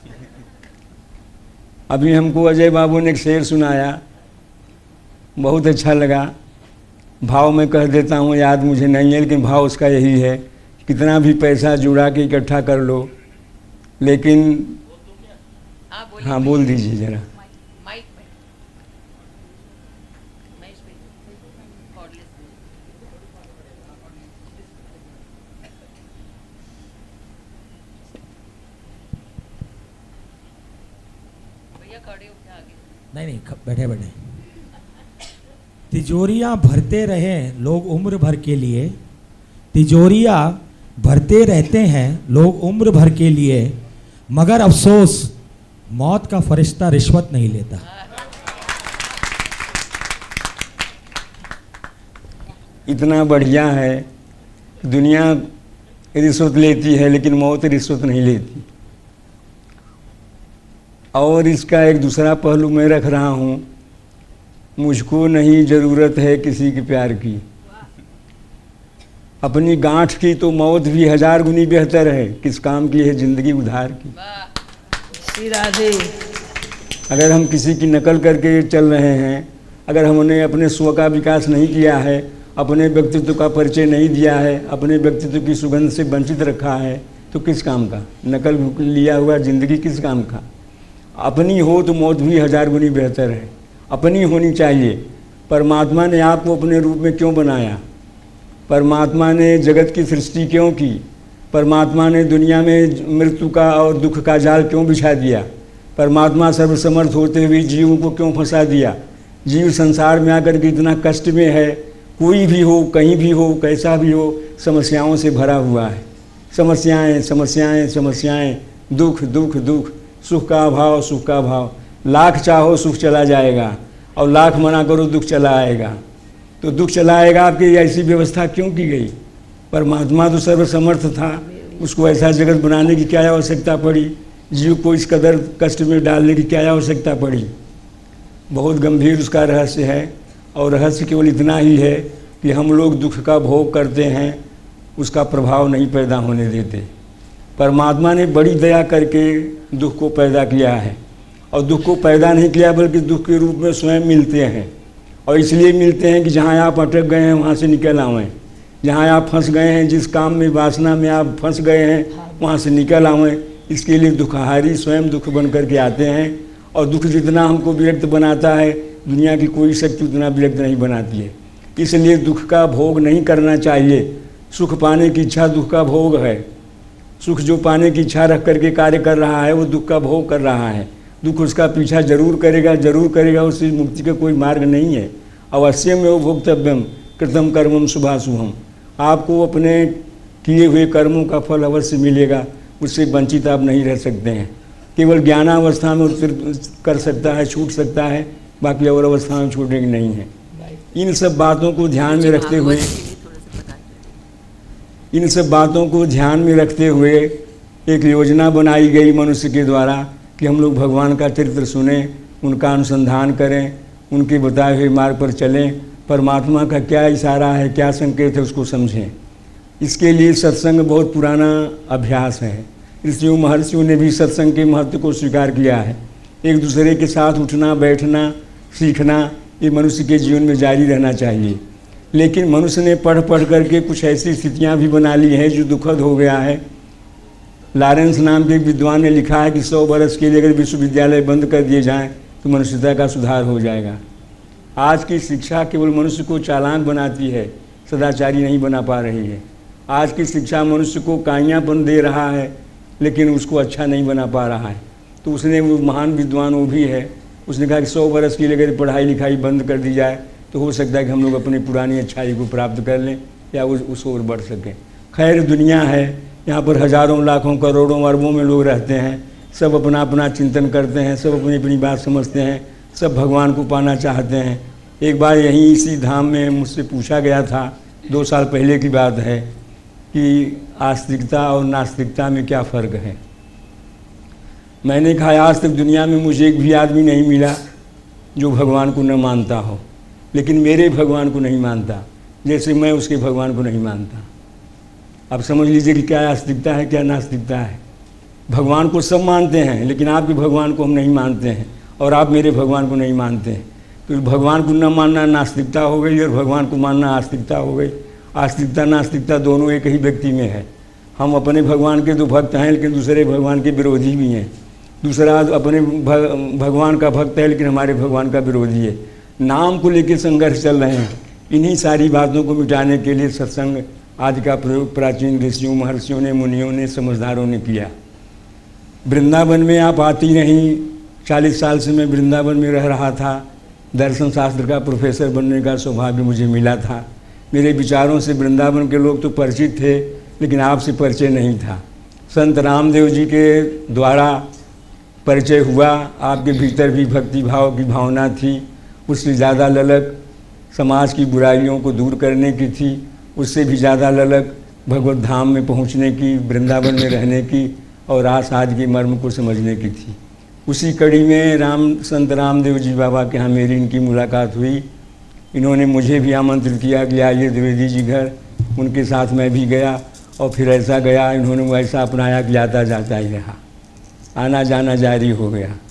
अभी हमको अजय बाबू ने एक शेर सुनाया, बहुत अच्छा लगा। भाव में कह देता हूँ, याद मुझे नहीं है, लेकिन भाव उसका यही है, कितना भी पैसा जुड़ा के इकट्ठा कर लो, लेकिन हाँ बोल दीजिए जरा। नहीं बैठे बैठे। तिजोरियां भरते रहें लोग उम्र भर के लिए, तिजोरियां भरते रहते हैं लोग उम्र भर के लिए, मगर अफसोस मौत का फरिश्ता रिश्वत नहीं लेता। इतना बढ़िया है, दुनिया रिश्वत लेती है लेकिन मौत रिश्वत नहीं लेती। और इसका एक दूसरा पहलू मैं रख रहा हूँ, मुझको नहीं ज़रूरत है किसी के प्यार की, अपनी गांठ की तो मौत भी 1000 गुनी बेहतर है, किस काम की है ज़िंदगी उधार की। श्री राधे। अगर हम किसी की नकल करके चल रहे हैं, अगर हमने अपने स्व का विकास नहीं किया है, अपने व्यक्तित्व का परिचय नहीं दिया है, अपने व्यक्तित्व की सुगंध से वंचित रखा है, तो किस काम का? नकल लिया हुआ ज़िंदगी किस काम का? अपनी हो तो मौत भी 1000 गुनी बेहतर है, अपनी होनी चाहिए। परमात्मा ने आपको अपने रूप में क्यों बनाया? परमात्मा ने जगत की सृष्टि क्यों की? परमात्मा ने दुनिया में मृत्यु का और दुख का जाल क्यों बिछा दिया? परमात्मा सर्वसमर्थ होते हुए जीवों को क्यों फंसा दिया? जीव संसार में आकर के इतना कष्ट में है, कोई भी हो, कहीं भी हो, कैसा भी हो, समस्याओं से भरा हुआ है। समस्याएं समस्याएं समस्याएं, दुख दुख दुख, सुख का अभाव सुख का अभाव। लाख चाहो सुख चला जाएगा और लाख मना करो दुख चला आएगा। तो दुख चला आएगा, आपकी ऐसी व्यवस्था क्यों की गई? परमात्मा तो सर्वसमर्थ था, उसको ऐसा जगत बनाने की क्या आवश्यकता पड़ी? जीव को इस कदर कष्ट में डालने की क्या आवश्यकता पड़ी? बहुत गंभीर उसका रहस्य है, और रहस्य केवल इतना ही है कि हम लोग दुख का भोग करते हैं, उसका प्रभाव नहीं पैदा होने देते। परमात्मा ने बड़ी दया करके दुख को पैदा किया है, और दुख को पैदा नहीं किया बल्कि दुख के रूप में स्वयं मिलते हैं। और इसलिए मिलते हैं कि जहाँ आप अटक गए हैं वहाँ से निकल आवें, जहाँ आप फंस गए हैं, जिस काम में वासना में आप फंस गए हैं वहाँ से निकल आवें। इसके लिए दुखहारी स्वयं दुख बन करके आते हैं, और दुख जितना हमको विरक्त बनाता है, दुनिया की कोई शक्ति उतना विरक्त नहीं बनाती है। इसलिए दुख का भोग नहीं करना चाहिए। सुख पाने की इच्छा दुख का भोग है। सुख जो पाने की इच्छा रख करके कार्य कर रहा है वो दुख का भोग कर रहा है। दुख उसका पीछा जरूर करेगा, उससे मुक्ति का कोई मार्ग नहीं है। अवश्यम एवं भोक्तव्यम कृतम कर्मम शुभाशुभम। आपको अपने किए हुए कर्मों का फल अवश्य मिलेगा, उससे वंचित आप नहीं रह सकते हैं। केवल ज्ञानावस्था में कर सकता है, छूट सकता है, बाकी और अवस्था में छूटने की नहीं है। इन सब बातों को ध्यान में रखते हुए एक योजना बनाई गई मनुष्य के द्वारा कि हम लोग भगवान का चरित्र सुने, उनका अनुसंधान करें, उनके बताए हुए मार्ग पर चलें, परमात्मा का क्या इशारा है, क्या संकेत है, उसको समझें। इसके लिए सत्संग बहुत पुराना अभ्यास है। ऋषियों महर्षियों ने भी सत्संग के महत्व को स्वीकार किया है। एक दूसरे के साथ उठना बैठना सीखना ये मनुष्य के जीवन में जारी रहना चाहिए। लेकिन मनुष्य ने पढ़ करके कुछ ऐसी स्थितियां भी बना ली हैं जो दुखद हो गया है। लॉरेंस नाम के विद्वान ने लिखा है कि 100 बरस के लिए अगर विश्वविद्यालय बंद कर दिए जाएं तो मनुष्यता का सुधार हो जाएगा। आज की शिक्षा केवल मनुष्य को चालाक बनाती है, सदाचारी नहीं बना पा रही है। आज की शिक्षा मनुष्य को काइयापन दे रहा है लेकिन उसको अच्छा नहीं बना पा रहा है। तो उसने, वो महान विद्वान वो भी है, उसने कहा कि 100 बरस के लिए अगर पढ़ाई लिखाई बंद कर दी जाए तो हो सकता है कि हम लोग अपनी पुरानी अच्छाई को प्राप्त कर लें या उस ओर बढ़ सकें। खैर दुनिया है, यहाँ पर हज़ारों लाखों करोड़ों अरबों में लोग रहते हैं, सब अपना अपना चिंतन करते हैं, सब अपनी अपनी बात समझते हैं, सब भगवान को पाना चाहते हैं। एक बार यहीं इसी धाम में मुझसे पूछा गया था, 2 साल पहले की बात है, कि आस्तिकता और नास्तिकता में क्या फ़र्क है। मैंने कहा आज तक दुनिया में मुझे एक भी आदमी नहीं मिला जो भगवान को न मानता हो, लेकिन मेरे भगवान को नहीं मानता जैसे मैं उसके भगवान को नहीं मानता। अब समझ लीजिए कि क्या आस्तिकता है, क्या नास्तिकता है। भगवान को सब मानते हैं लेकिन आपके भगवान को हम नहीं मानते हैं, और आप मेरे भगवान को नहीं मानते हैं। तो भगवान को न मानना नास्तिकता हो गई और भगवान को मानना आस्तिकता हो गई। आस्तिकता नास्तिकता दोनों एक ही व्यक्ति में है। हम अपने भगवान के तो भक्त हैं लेकिन दूसरे भगवान के विरोधी भी हैं। दूसरा अपने भगवान का भक्त है लेकिन हमारे भगवान का विरोधी है। नाम को लेकर संघर्ष चल रहे हैं। इन्हीं सारी बातों को मिटाने के लिए सत्संग आदि का प्रयोग प्राचीन ऋषियों महर्षियों ने, मुनियों ने, समझदारों ने किया। वृंदावन में आप आती रहीं, 40 साल से मैं वृंदावन में रह रहा था। दर्शन शास्त्र का प्रोफेसर बनने का सौभाग्य मुझे मिला था। मेरे विचारों से वृंदावन के लोग तो परिचित थे, लेकिन आपसे परिचय नहीं था। संत रामदेव जी के द्वारा परिचय हुआ। आपके भीतर भी भक्ति भाव की भावना थी। उससे ज़्यादा ललक समाज की बुराइयों को दूर करने की थी। उससे भी ज़्यादा ललक भगवत धाम में पहुंचने की, वृंदावन में रहने की और रास आज के मर्म को समझने की थी। उसी कड़ी में संत रामदेव जी बाबा के यहाँ मेरी इनकी मुलाकात हुई। इन्होंने मुझे भी आमंत्रित किया कि आइए द्विवेदी जी घर। उनके साथ मैं भी गया और फिर ऐसा गया, इन्होंने वैसा अपनाया कि आता जाता ही रहा। आना जाना जारी हो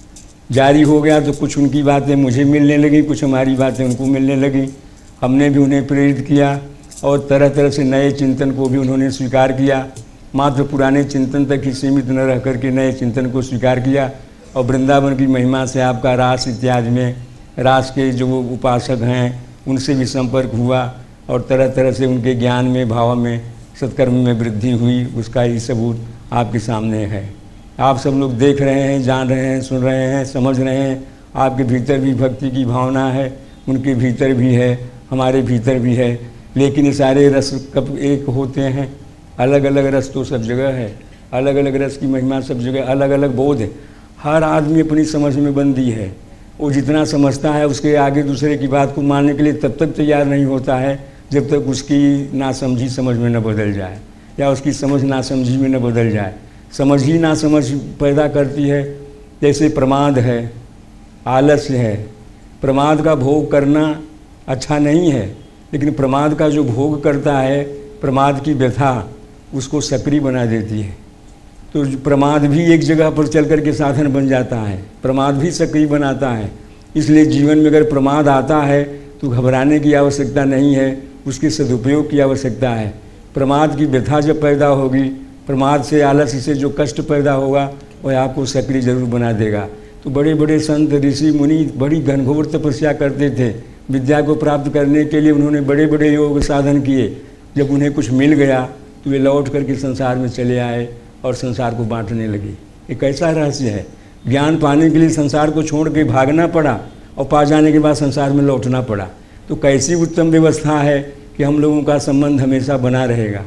गया तो कुछ उनकी बातें मुझे मिलने लगी, कुछ हमारी बातें उनको मिलने लगी। हमने भी उन्हें प्रेरित किया और तरह तरह से नए चिंतन को भी उन्होंने स्वीकार किया। मात्र पुराने चिंतन तक ही सीमित न रह करके नए चिंतन को स्वीकार किया और वृंदावन की महिमा से आपका रास इत्यादि में रास के जो उपासक हैं उनसे भी संपर्क हुआ और तरह तरह से उनके ज्ञान में, भाव में, सत्कर्म में वृद्धि हुई। उसका ही सबूत आपके सामने है। आप सब लोग देख रहे हैं, जान रहे हैं, सुन रहे हैं, समझ रहे हैं। आपके भीतर भी भक्ति की भावना है, उनके भीतर भी है, हमारे भीतर भी है। लेकिन ये सारे रस कब एक होते हैं? अलग अलग रस तो सब जगह है, अलग अलग रस की महिमा सब जगह, अलग अलग बोध है। हर आदमी अपनी समझ में बंदी है। वो जितना समझता है उसके आगे दूसरे की बात को मानने के लिए तब तक तैयार नहीं होता है जब तक उसकी नासमझी समझ में न बदल जाए या उसकी समझ नासमझी में न बदल जाए। समझ ही नासमझ पैदा करती है। जैसे प्रमाद है, आलस्य है। प्रमाद का भोग करना अच्छा नहीं है, लेकिन प्रमाद का जो भोग करता है, प्रमाद की व्यथा उसको सक्रिय बना देती है। तो प्रमाद भी एक जगह पर चल कर के साधन बन जाता है, प्रमाद भी सक्रिय बनाता है। इसलिए जीवन में अगर प्रमाद आता है तो घबराने की आवश्यकता नहीं है, उसके सदुपयोग की आवश्यकता है। प्रमाद की व्यथा जब पैदा होगी, प्रमाद से, आलस्य से जो कष्ट पैदा होगा वह आपको सक्रिय जरूर बना देगा। तो बड़े बड़े संत, ऋषि, मुनि बड़ी घनघोर तपस्या करते थे। विद्या को प्राप्त करने के लिए उन्होंने बड़े बड़े योग साधन किए। जब उन्हें कुछ मिल गया तो वे लौट करके संसार में चले आए और संसार को बांटने लगे। एक ऐसा रहस्य है। ज्ञान पाने के लिए संसार को छोड़ के भागना पड़ा और पा जाने के बाद संसार में लौटना पड़ा। तो कैसी उत्तम व्यवस्था है कि हम लोगों का संबंध हमेशा बना रहेगा।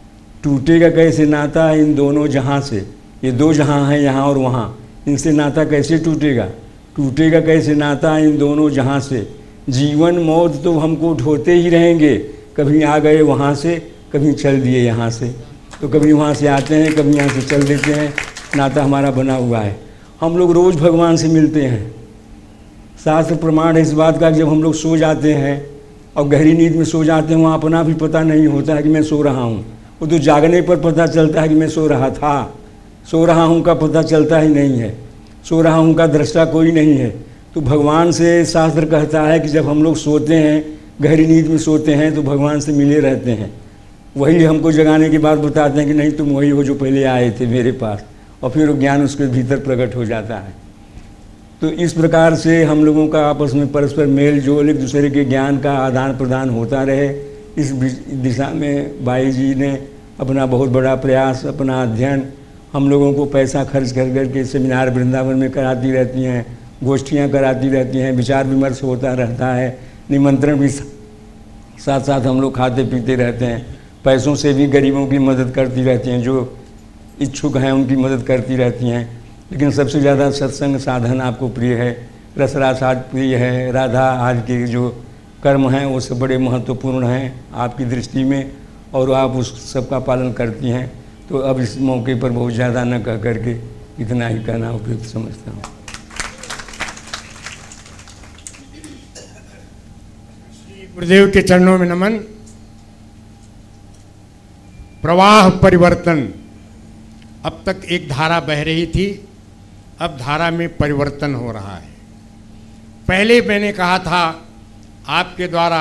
टूटेगा कैसे नाता इन दोनों जहाँ से? ये दो जहाँ हैं, यहाँ और वहाँ, इनसे नाता कैसे टूटेगा? टूटेगा कैसे नाता इन दोनों जहाँ से? जीवन मौत तो हमको ढोते ही रहेंगे। कभी आ गए वहाँ से, कभी चल दिए यहाँ से। तो कभी वहाँ से आते हैं, कभी यहाँ से चल देते हैं। नाता हमारा बना हुआ है। हम लोग रोज़ भगवान से मिलते हैं। शास्त्र प्रमाण है इस बात का कि जब हम लोग सो जाते हैं और गहरी नींद में सो जाते हैं, वहाँ अपना भी पता नहीं होता है कि मैं सो रहा हूँ। वो तो जागने पर पता चलता है कि मैं सो रहा था। सो रहा हूँ का पता चलता ही नहीं है। सो रहा हूँ का दृष्टा कोई नहीं है। तो भगवान से शास्त्र कहता है कि जब हम लोग सोते हैं, गहरी नींद में सोते हैं, तो भगवान से मिले रहते हैं। वही हमको जगाने की बात बताते हैं कि नहीं, तुम वही हो जो पहले आए थे मेरे पास। और फिर वो ज्ञान उसके भीतर प्रकट हो जाता है। तो इस प्रकार से हम लोगों का आपस में परस्पर मेल जोल, एक दूसरे के ज्ञान का आदान प्रदान होता रहे। इस दिशा में बाई जी ने अपना बहुत बड़ा प्रयास, अपना अध्ययन हम लोगों को पैसा खर्च कर करके सेमिनार वृंदावन में कराती रहती हैं, गोष्ठियाँ कराती रहती हैं, विचार विमर्श होता रहता है, निमंत्रण भी साथ साथ हम लोग खाते पीते रहते हैं। पैसों से भी गरीबों की मदद करती रहती हैं, जो इच्छुक हैं उनकी मदद करती रहती हैं। लेकिन सबसे ज़्यादा सत्संग साधन आपको प्रिय है, रसरास आज प्रिय है। राधा आज के जो कर्म हैं वो सब बड़े महत्वपूर्ण हैं आपकी दृष्टि में, और आप उस सब का पालन करती हैं। तो अब इस मौके पर बहुत ज़्यादा न कह करके इतना ही कहना उपयुक्त समझता हूँ। गुरुदेव के चरणों में नमन। प्रवाह परिवर्तन। अब तक एक धारा बह रही थी, अब धारा में परिवर्तन हो रहा है। पहले मैंने कहा था आपके द्वारा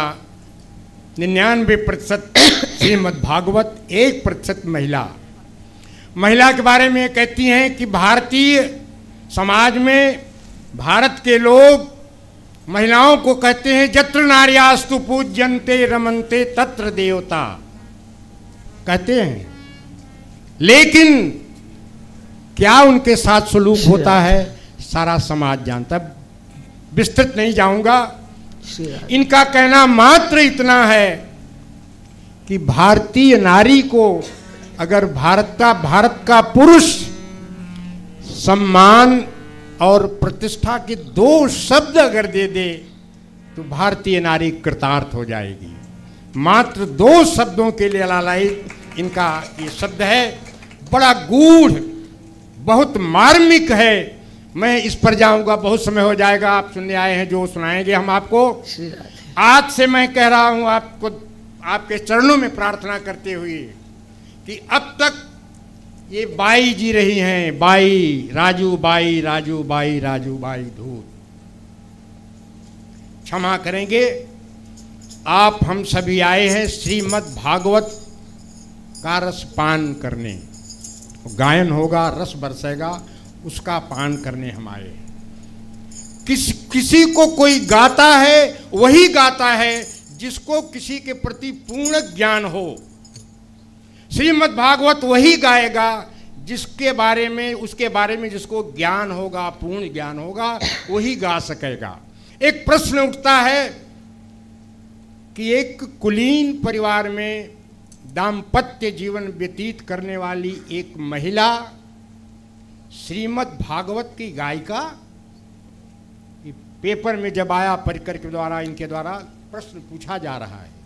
99% श्रीमद् भागवत, 1% महिला के बारे में कहती हैं कि भारतीय समाज में भारत के लोग महिलाओं को कहते हैं यत्र नार्यास्तु पूज्यन्ते रमन्ते तत्र देवता कहते हैं। लेकिन क्या उनके साथ सलूक होता है सारा समाज जानता है। विस्तृत नहीं जाऊंगा। श्री राधे। इनका कहना मात्र इतना है कि भारतीय नारी को अगर भारत का पुरुष सम्मान और प्रतिष्ठा के 2 शब्द अगर दे दे तो भारतीय नारी कृतार्थ हो जाएगी। मात्र 2 शब्दों के लिए लालायित इनका ये शब्द है। बड़ा गूढ़, बहुत मार्मिक है। मैं इस पर जाऊंगा, बहुत समय हो जाएगा। आप सुनने आए हैं, जो सुनाएंगे हम आपको। श्री राधे। आज से मैं कह रहा हूं आपको, आपके चरणों में प्रार्थना करते हुए कि अब तक ये बाई जी रही हैं, बाई राजू बाई राजू बाई राजू बाई धूत, क्षमा करेंगे। आप हम सभी आए हैं श्रीमद् भागवत का रस पान करने। गायन होगा, रस बरसेगा, उसका पान करने हम आए। किसी को कोई गाता है, वही गाता है जिसको किसी के प्रति पूर्ण ज्ञान हो। श्रीमद् भागवत वही गाएगा जिसके बारे में, उसके बारे में जिसको ज्ञान होगा, पूर्ण ज्ञान होगा, वही गा सकेगा। एक प्रश्न उठता है कि एक कुलीन परिवार में दाम्पत्य जीवन व्यतीत करने वाली एक महिला श्रीमद् भागवत की गायिका, पेपर में जब आया परिकर के द्वारा, इनके द्वारा प्रश्न पूछा जा रहा है।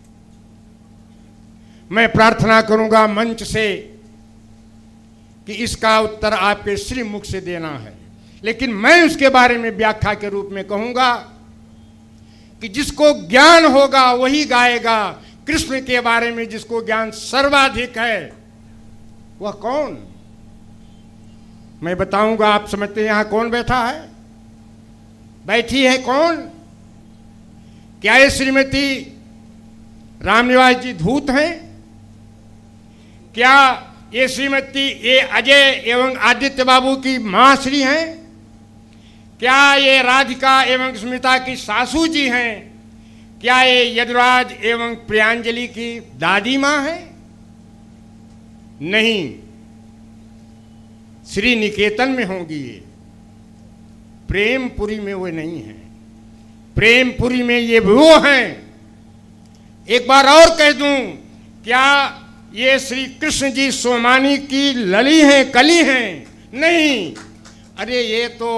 मैं प्रार्थना करूंगा मंच से कि इसका उत्तर आपके श्रीमुख से देना है, लेकिन मैं उसके बारे में व्याख्या के रूप में कहूंगा कि जिसको ज्ञान होगा वही गाएगा। कृष्ण के बारे में जिसको ज्ञान सर्वाधिक है वह कौन? मैं बताऊंगा। आप समझते हैं यहां कौन बैठा है, बैठी है कौन? क्या ये श्रीमती रामनिवास जी धूत हैं? क्या ये श्रीमती ये अजय एवं आदित्य बाबू की मां श्री हैं? क्या ये राधिका एवं स्मिता की सासू जी हैं? क्या ये यदुराज एवं प्रियांजलि की दादी मां है? नहीं, श्री निकेतन में होंगी ये, प्रेमपुरी में वो नहीं है। प्रेमपुरी में ये वो हैं। एक बार और कह दूं, क्या ये श्री कृष्ण जी सोमानी की लली हैं, कली हैं? नहीं, अरे ये तो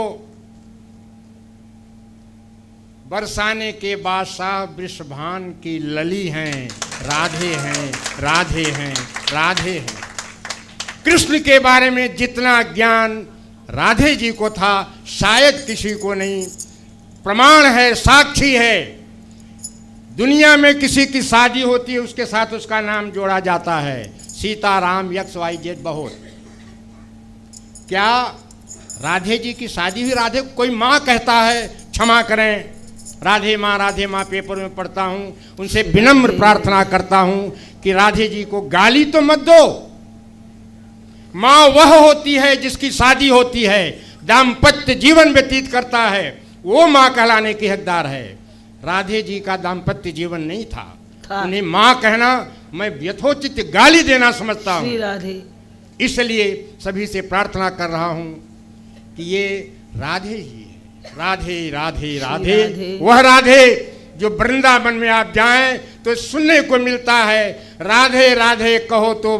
बरसाने के बादशाह वृषभान की लली हैं, राधे हैं, राधे हैं, राधे हैं। कृष्ण के बारे में जितना ज्ञान राधे जी को था शायद किसी को नहीं। प्रमाण है, साक्षी है। दुनिया में किसी की शादी होती है, उसके साथ उसका नाम जोड़ा जाता है, Sita Ram X Y Z बहुत। क्या राधे जी की शादी हुई? राधे कोई माँ कहता है, क्षमा करें, राधे माँ पेपर में पढ़ता हूँ। उनसे विनम्र प्रार्थना करता हूँ कि राधे जी को गाली तो मत दो। माँ वह होती है जिसकी शादी होती है, दाम्पत्य जीवन व्यतीत करता है, वो माँ कहलाने की हकदार है। राधे जी का दाम्पत्य जीवन नहीं था। उन्हें माँ कहना मैं यथोचित गाली देना समझता हूँ। इसलिए सभी से प्रार्थना कर रहा हूँ कि ये राधे ही है। राधे राधे राधे, वह राधे जो वृंदावन में आप जाएं तो सुनने को मिलता है, राधे राधे कहो तो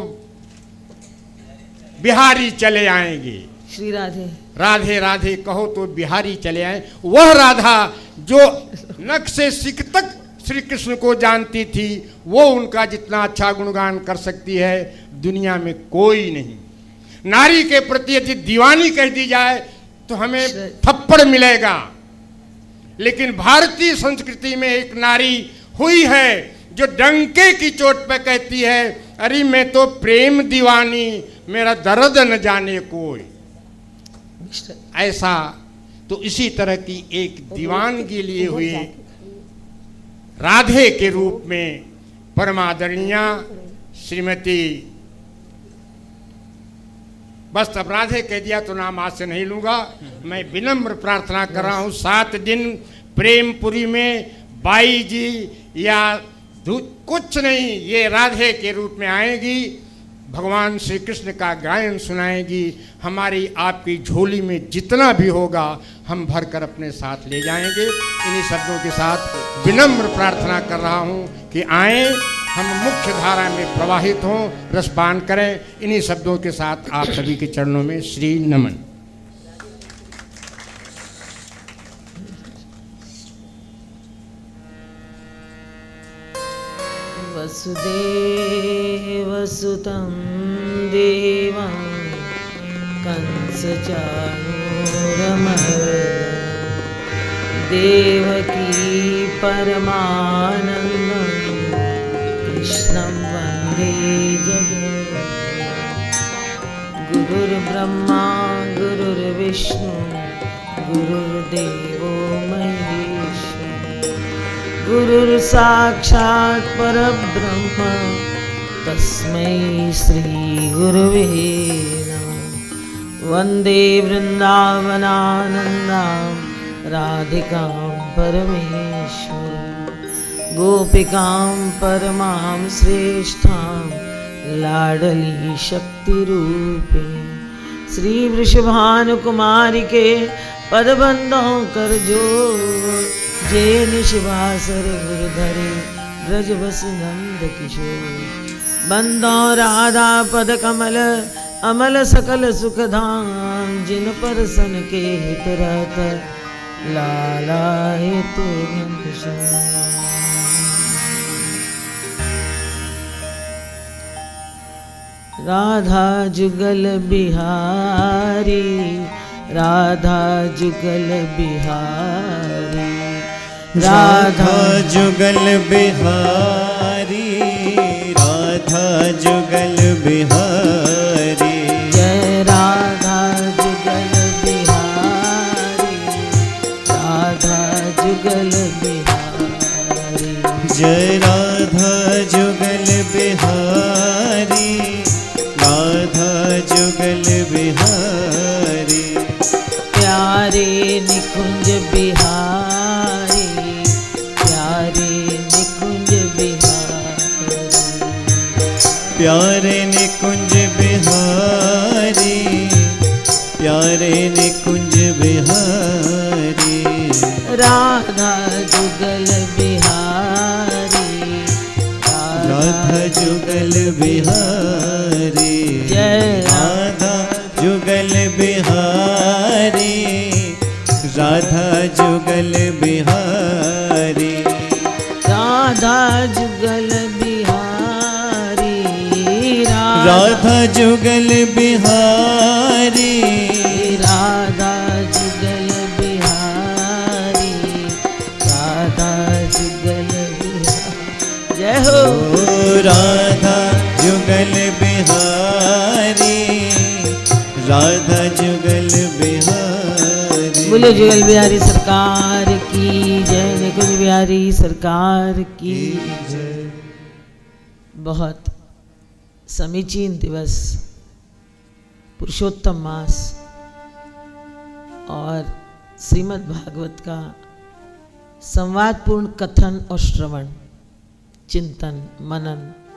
बिहारी चले आएंगे। श्री राधे। राधे राधे कहो तो बिहारी चले आए। वह राधा जो नख से सिख तक श्री कृष्ण को जानती थी, वो उनका जितना अच्छा गुणगान कर सकती है दुनिया में कोई नहीं। नारी के प्रति यदि दीवानी कह दी जाए तो हमें थप्पड़ मिलेगा, लेकिन भारतीय संस्कृति में एक नारी हुई है जो डंके की चोट पर कहती है, अरे मैं तो प्रेम दीवानी, मेरा दर्द न जाने कोई। ऐसा तो इसी तरह की एक दीवानगी लिए हुए राधे के रूप में परमादरणीय श्रीमती, बस अब राधे कह दिया तो नाम आज से नहीं लूंगा। मैं विनम्र प्रार्थना कर रहा हूँ, 7 दिन प्रेमपुरी में बाई जी या कुछ नहीं, ये राधे के रूप में आएगी। भगवान श्री कृष्ण का गायन सुनाएगी। हमारी आपकी झोली में जितना भी होगा हम भर कर अपने साथ ले जाएंगे। इन्हीं शब्दों के साथ विनम्र प्रार्थना कर रहा हूँ कि आएँ, हम मुख्य धारा में प्रवाहित हों, रसपान करें। इन्हीं शब्दों के साथ आप सभी के चरणों में श्री नमन। वसुदेवसुतं देवं कंसचाणूरमर्दनं देवकी परमानन्दं कृष्णं वन्दे जगद्गुरुं। गुरुर्ब्रह्मा गुरुर्विष्णु गुरुर्देवो महेश्वरः, गुरुर्साक्षात् परब्रह्म तस्मै श्री गुरुवे नमः। वन्दे वृन्दावनानन्दां राधिकां परमेश्वरीं, गोपिकां परमां श्रेष्ठां लाडली शक्तिरूपिणीं। श्री वृषभानुकुमारी के पदबंधों कर जोड़, जे निशिवासर गुरुधरे ब्रजबस नंद किशोर। बंदो राधा पद कमल अमल सकल सुखधाम, जिन पर सन के हित रहत लाला हेतु घनश्याम। राधा जुगल बिहारी, राधा जुगल बिहारी, राधा जुगल बिहारी, राधा जुगल बिहारी। जय राधा जुगल बिहारी, राधा जुगल बिहारी। जय राधा जुगल बिहारी, राधा जुगल बिहारी। प्यारे निकुंज बिहारी, प्यारे निकुंज बिहारी। प्यारे निकुंज बिहारी, प्यारे निकुंज बिहारी। राधा जुगल बिहारी, राधा जुगल बिहारी। जय राधा जुगल बिहारी, राधा जुगल बिहारी। राधा जुगल बिहारी, राधा जुगल बिहारी, राधा जुगल बिहारी, राधा जुगल बिहारी। जय हो। ओ राधा जुगल बिहारी, राधा जुगल बिहारी। बोले जुगल बिहारी सरकार की जय, निकुंज बिहारी सरकार की जय। बहुत समीचीन दिवस, पुरुषोत्तम मास और श्रीमद् भागवत का संवादपूर्ण कथन और श्रवण, चिंतन, मनन।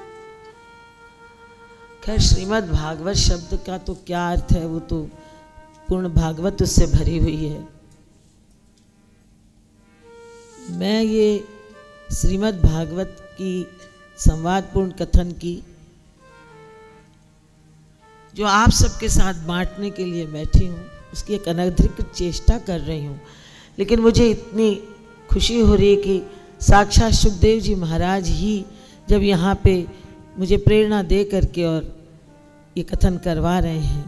खैर श्रीमद् भागवत शब्द का तो क्या अर्थ है, वो तो पूर्ण भागवत उससे भरी हुई है। मैं ये श्रीमद् भागवत की संवादपूर्ण कथन की जो आप सबके साथ बांटने के लिए बैठी हूँ, उसकी एक अनधिकृत चेष्टा कर रही हूँ। लेकिन मुझे इतनी खुशी हो रही है कि साक्षात सुखदेव जी महाराज ही जब यहाँ पे मुझे प्रेरणा दे करके और ये कथन करवा रहे हैं।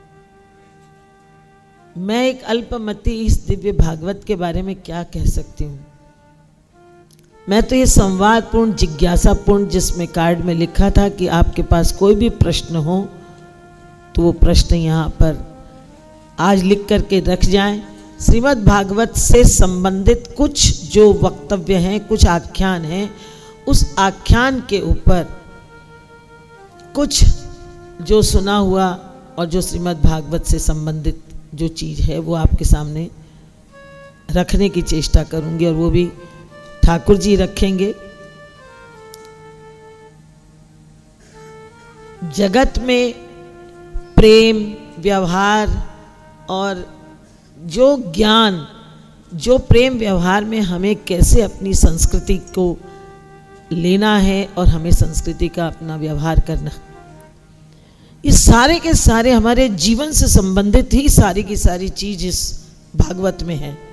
मैं एक अल्पमति इस दिव्य भागवत के बारे में क्या कह सकती हूँ। मैं तो ये संवादपूर्ण, जिज्ञासापूर्ण, जिसमें कार्ड में लिखा था कि आपके पास कोई भी प्रश्न हो तो वो प्रश्न यहाँ पर आज लिख करके रख जाएं। श्रीमद् भागवत से संबंधित कुछ जो वक्तव्य हैं, कुछ आख्यान हैं, उस आख्यान के ऊपर कुछ जो सुना हुआ और जो श्रीमद् भागवत से संबंधित जो चीज़ है वो आपके सामने रखने की चेष्टा करूंगी, और वो भी ठाकुर जी रखेंगे। जगत में प्रेम व्यवहार और जो ज्ञान, जो प्रेम व्यवहार में हमें कैसे अपनी संस्कृति को लेना है और हमें संस्कृति का अपना व्यवहार करना, ये सारे के सारे हमारे जीवन से संबंधित ही सारी की सारी चीज़ इस भागवत में है।